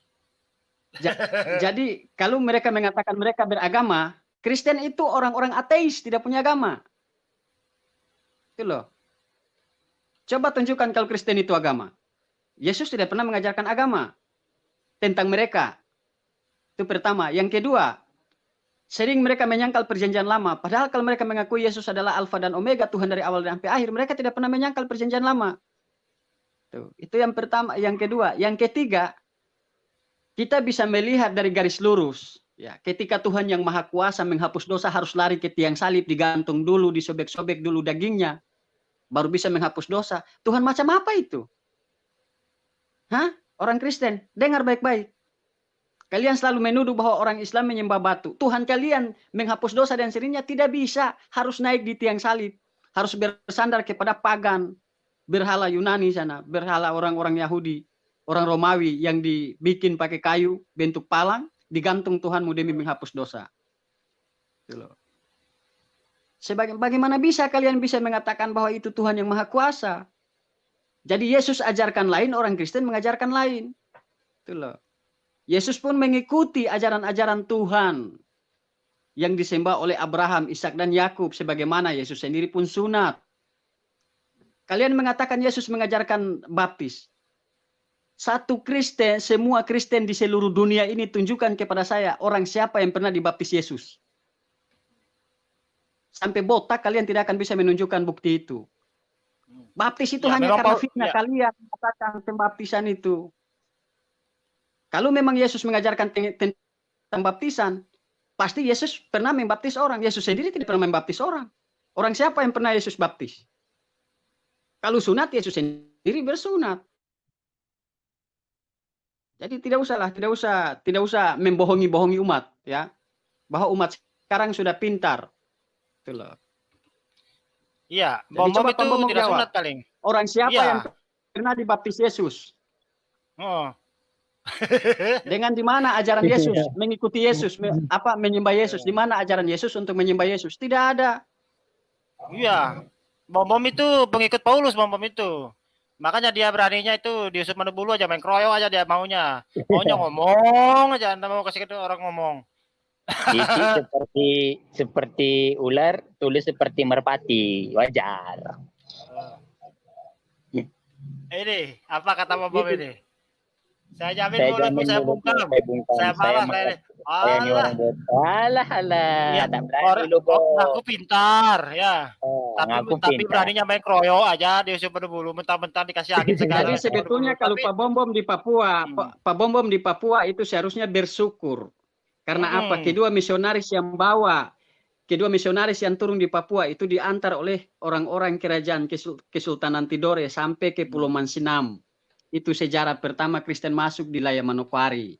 Jadi kalau mereka mengatakan mereka beragama, Kristen itu orang-orang ateis, tidak punya agama. Itu loh. Coba tunjukkan kalau Kristen itu agama. Yesus tidak pernah mengajarkan agama tentang mereka. Itu pertama. Yang kedua, sering mereka menyangkal perjanjian lama. Padahal kalau mereka mengakui Yesus adalah Alfa dan Omega, Tuhan dari awal dan sampai akhir, mereka tidak pernah menyangkal perjanjian lama. Tuh, itu yang pertama. Yang kedua. Yang ketiga, kita bisa melihat dari garis lurus. Ya, ketika Tuhan yang Maha Kuasa menghapus dosa harus lari ke tiang salib, digantung dulu, disobek-sobek dulu dagingnya, baru bisa menghapus dosa. Tuhan macam apa itu? Hah? Orang Kristen, dengar baik-baik. Kalian selalu menuduh bahwa orang Islam menyembah batu. Tuhan kalian menghapus dosa dan sirinya tidak bisa. Harus naik di tiang salib. Harus bersandar kepada pagan. Berhala Yunani sana. Berhala orang-orang Yahudi. Orang Romawi yang dibikin pakai kayu. Bentuk palang. Digantung Tuhanmu demi menghapus dosa. Bagaimana bisa kalian bisa mengatakan bahwa itu Tuhan yang Maha Kuasa? Jadi Yesus ajarkan lain, orang Kristen mengajarkan lain. Itu loh. Yesus pun mengikuti ajaran-ajaran Tuhan yang disembah oleh Abraham, Ishak dan Yakub, sebagaimana Yesus sendiri pun sunat. Kalian mengatakan Yesus mengajarkan baptis. Satu Kristen, semua Kristen di seluruh dunia ini tunjukkan kepada saya orang siapa yang pernah dibaptis Yesus. Sampai botak kalian tidak akan bisa menunjukkan bukti itu. Baptis itu hanya karena fitnah kalian mengatakan pembaptisan itu. Kalau memang Yesus mengajarkan tentang baptisan, pasti Yesus pernah membaptis orang. Yesus sendiri tidak pernah membaptis orang. Orang siapa yang pernah Yesus baptis? Kalau sunat Yesus sendiri bersunat. Jadi tidak usah membohongi umat ya. Bahwa umat sekarang sudah pintar. Itu loh. Iya, Jadi bom-bom coba itu Bom tidak jawab. sunat paling. Orang siapa Iya. yang pernah dibaptis Yesus? Oh. Dengan di mana ajaran Yesus? Mengikuti Yesus, menyembah Yesus. Di mana ajaran Yesus untuk menyembah Yesus? Tidak ada. Iya. Bom-bom itu pengikut Paulus, bom-bom itu. Makanya dia beraninya itu diusut madu bulu aja, main kroyo aja dia maunya. Maunya ngomong aja, anda mau kasih orang ngomong. Isi seperti ular, tulis seperti merpati, wajar. Ini apa kata bom ini? Saya jamin Saya mulutmu jamin saya mulutmu bungkam. saya bungkam. Saya balas saya. Saya ini orang bodoh. Alah, Ya, tak berani lu, Bo. aku pintar ya. Ngaku Tapi pintar. beraninya main kroyo aja diusut madu bulu, mentah-mentah dikasih angin segala. Jadi sebetulnya kalau Pak Bom di Papua, Pak Bom di Papua itu seharusnya bersyukur. Karena apa? Kedua misionaris yang turun di Papua itu diantar oleh orang-orang kerajaan Kesultanan Tidore sampai ke Pulau Mansinam. Itu sejarah pertama Kristen masuk di wilayah Manokwari.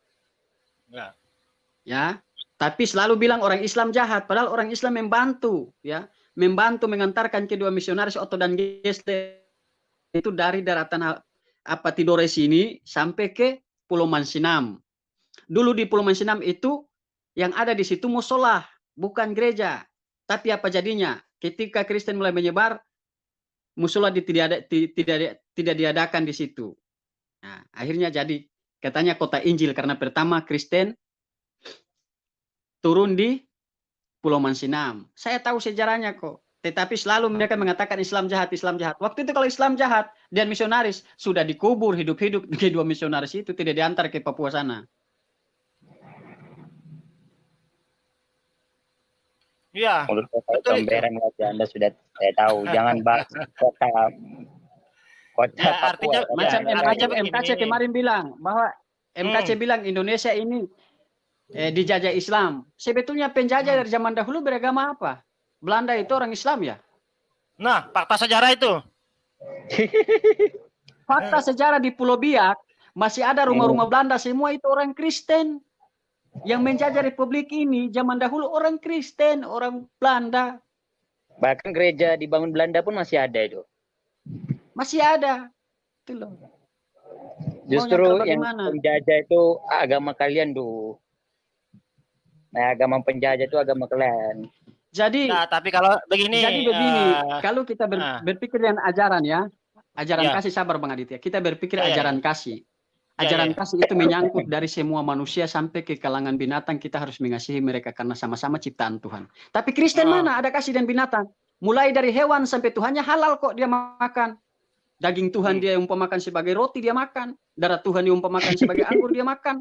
Ya. Tapi selalu bilang orang Islam jahat, padahal orang Islam membantu, ya, mengantarkan kedua misionaris Otto dan Gesle itu dari daratan Tidore sini sampai ke Pulau Mansinam. Dulu di Pulau Mansinam itu yang ada di situ musola, bukan gereja. Tapi apa jadinya? Ketika Kristen mulai menyebar, musola tidak diadakan di situ. Nah, akhirnya jadi katanya kota Injil karena pertama Kristen turun di Pulau Mansinam. Saya tahu sejarahnya kok. Tetapi selalu mereka mengatakan Islam jahat, Islam jahat. Waktu itu kalau Islam jahat dan misionaris sudah dikubur hidup-hidup kedua misionaris itu tidak diantar ke Papua sana. Iya. Mulut comberan aja Anda sudah saya tahu. Jangan bahas kota Ya, artinya Papua. Macam artinya MKC kemarin bilang bahwa MKC bilang Indonesia ini dijajah Islam. Sebetulnya penjajah dari zaman dahulu beragama apa? Belanda itu orang Islam ya? Nah, fakta sejarah itu. Fakta sejarah di Pulau Biak masih ada rumah-rumah Belanda, semua itu orang Kristen. Yang menjajah Republik ini zaman dahulu orang Kristen, orang Belanda. Bahkan gereja dibangun Belanda pun masih ada itu. Masih ada. Itu loh. Justru yang penjajah itu agama kalian tuh. Nah, agama penjajah itu agama kalian. Jadi, tapi kalau begini. Jadi begini, kalau kita berpikir dengan ajaran ya, ajaran kasih, sabar Bang Aditya. Kita berpikir ajaran kasih. Ajaran kasih itu menyangkut dari semua manusia sampai ke kalangan binatang. Kita harus mengasihi mereka karena sama-sama ciptaan Tuhan. Tapi Kristen mana ada kasih dan binatang? Mulai dari hewan sampai Tuhannya halal kok dia makan. Daging Tuhan dia umpamakan sebagai roti dia makan. Darah Tuhan diumpamakan sebagai anggur dia makan.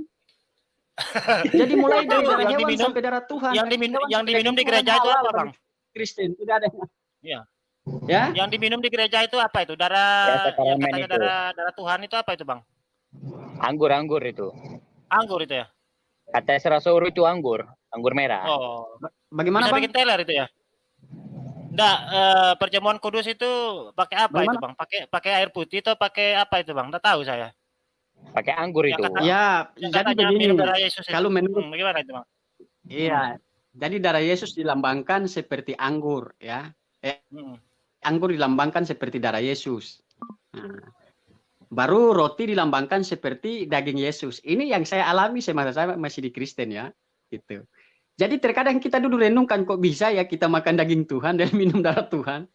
Jadi mulai dari darah hewan sampai darah Tuhan. Yang diminum di gereja itu apa, Bang? Kristen tidak ada. Iya. Ya. Yang diminum di gereja itu apa itu? Darah yang katanya darah Tuhan itu apa itu, Bang? Anggur itu. Anggur itu ya? Kata Rasul itu anggur merah. Oh. Bagaimana, Bisa Bang? bikin teler itu ya? Enggak, perjamuan kudus itu pakai apa itu, Bang? Pakai air putih atau pakai apa itu, Bang? Enggak tahu saya. Pakai anggur itu. Ya, jadi begini. Kalau menurut gimana itu, Bang? Iya. Jadi darah Yesus dilambangkan seperti anggur, ya. Anggur dilambangkan seperti darah Yesus. Nah, baru roti dilambangkan seperti daging Yesus. Ini yang saya alami semasa saya masih di Kristen ya, gitu. Jadi terkadang kita dulu renungkan kok bisa ya kita makan daging Tuhan dan minum darah Tuhan.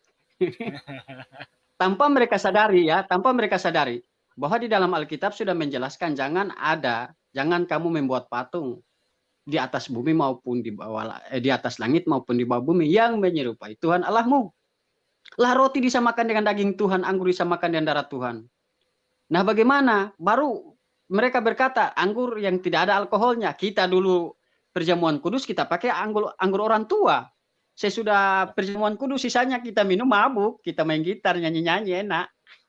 tanpa mereka sadari bahwa di dalam Alkitab sudah menjelaskan jangan kamu membuat patung di atas bumi maupun di bawah di atas langit maupun di bawah bumi yang menyerupai Tuhan Allahmu. Lah roti disamakan dengan daging Tuhan, anggur disamakan dengan darah Tuhan. Nah, bagaimana? Baru mereka berkata anggur yang tidak ada alkoholnya. Kita dulu perjamuan kudus kita pakai anggur orang tua. Sesudah perjamuan kudus sisanya kita minum mabuk, kita main gitar, nyanyi-nyanyi enak.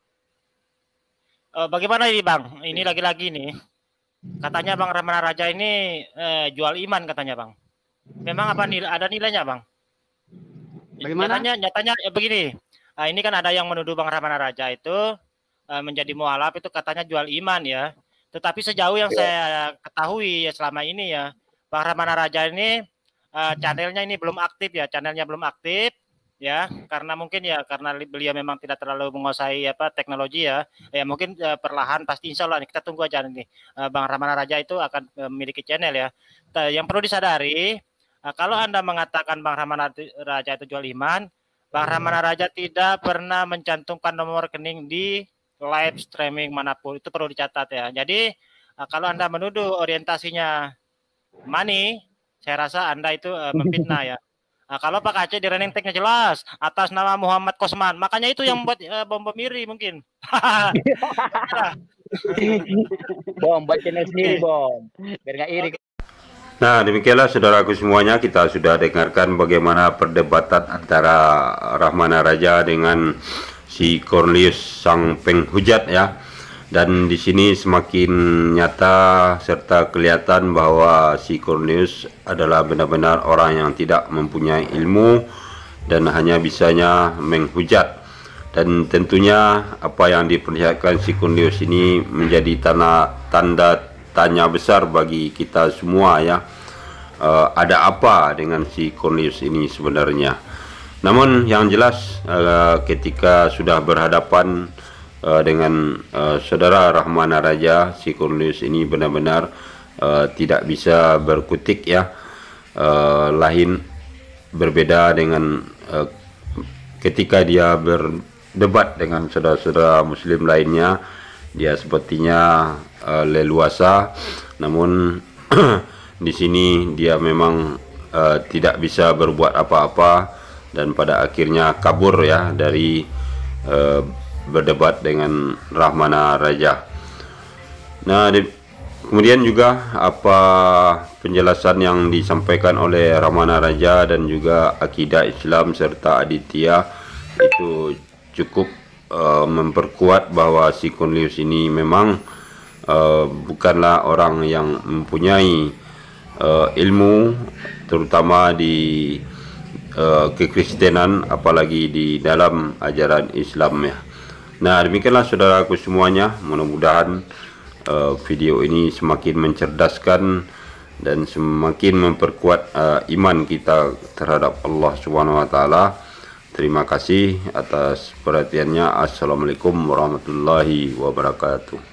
Bagaimana ini, Bang? Ini lagi-lagi nih. Katanya Bang Ramana Raja ini jual iman katanya, Bang. Memang apa ada nilainya, Bang? Bagaimana? Nyatanya begini. Ini kan ada yang menuduh Bang Rahmana Raja itu menjadi mualaf itu katanya jual iman ya. Tetapi sejauh yang saya ketahui ya selama ini ya, Bang Rahmana Raja ini channelnya ini belum aktif ya, channelnya belum aktif ya, karena mungkin ya karena beliau memang tidak terlalu menguasai teknologi ya. Ya mungkin perlahan pasti insya Allah kita tunggu aja nih Bang Rahmana Raja itu akan memiliki channel ya. Yang perlu disadari kalau Anda mengatakan Bang Rahmana Raja itu jual iman, Bang Rahmana Raja tidak pernah mencantumkan nomor rekening di live streaming manapun, itu perlu dicatat ya. Jadi kalau Anda menuduh orientasinya money, saya rasa Anda itu memfitnah ya. Kalau Pak Aceh di running tag-nya jelas atas nama Muhammad Kosman, makanya itu yang buat bom iri mungkin. Bom, buat channel sendiri bom, biar nggak iri. Nah, demikianlah saudaraku semuanya, kita sudah dengarkan bagaimana perdebatan antara Rahmana Raja dengan si Cornelius sang penghujat ya. Dan di sini semakin nyata serta kelihatan bahwa si Cornelius adalah benar-benar orang yang tidak mempunyai ilmu dan hanya bisanya menghujat. Dan tentunya apa yang diperlihatkan si Cornelius ini menjadi tanda tanya besar bagi kita semua ya. Ada apa dengan si Cornelius ini sebenarnya? Namun yang jelas ketika sudah berhadapan dengan saudara Rahmana Raja, si Cornelius ini benar-benar tidak bisa berkutik ya. Lain berbeda dengan ketika dia berdebat dengan saudara-saudara muslim lainnya, dia sepertinya leluasa, namun di sini dia memang tidak bisa berbuat apa-apa dan pada akhirnya kabur ya dari berdebat dengan Rahmana Raja. Nah, kemudian juga apa penjelasan yang disampaikan oleh Rahmana Raja dan juga akidah Islam serta Aditya itu cukup memperkuat bahwa si Cornelius ini memang bukanlah orang yang mempunyai ilmu, terutama di kekristenan, apalagi di dalam ajaran Islam ya. Nah, demikianlah saudaraku semuanya, mudah-mudahan video ini semakin mencerdaskan dan semakin memperkuat iman kita terhadap Allah Subhanahu wa taala. Terima kasih atas perhatiannya. Assalamualaikum warahmatullahi wabarakatuh.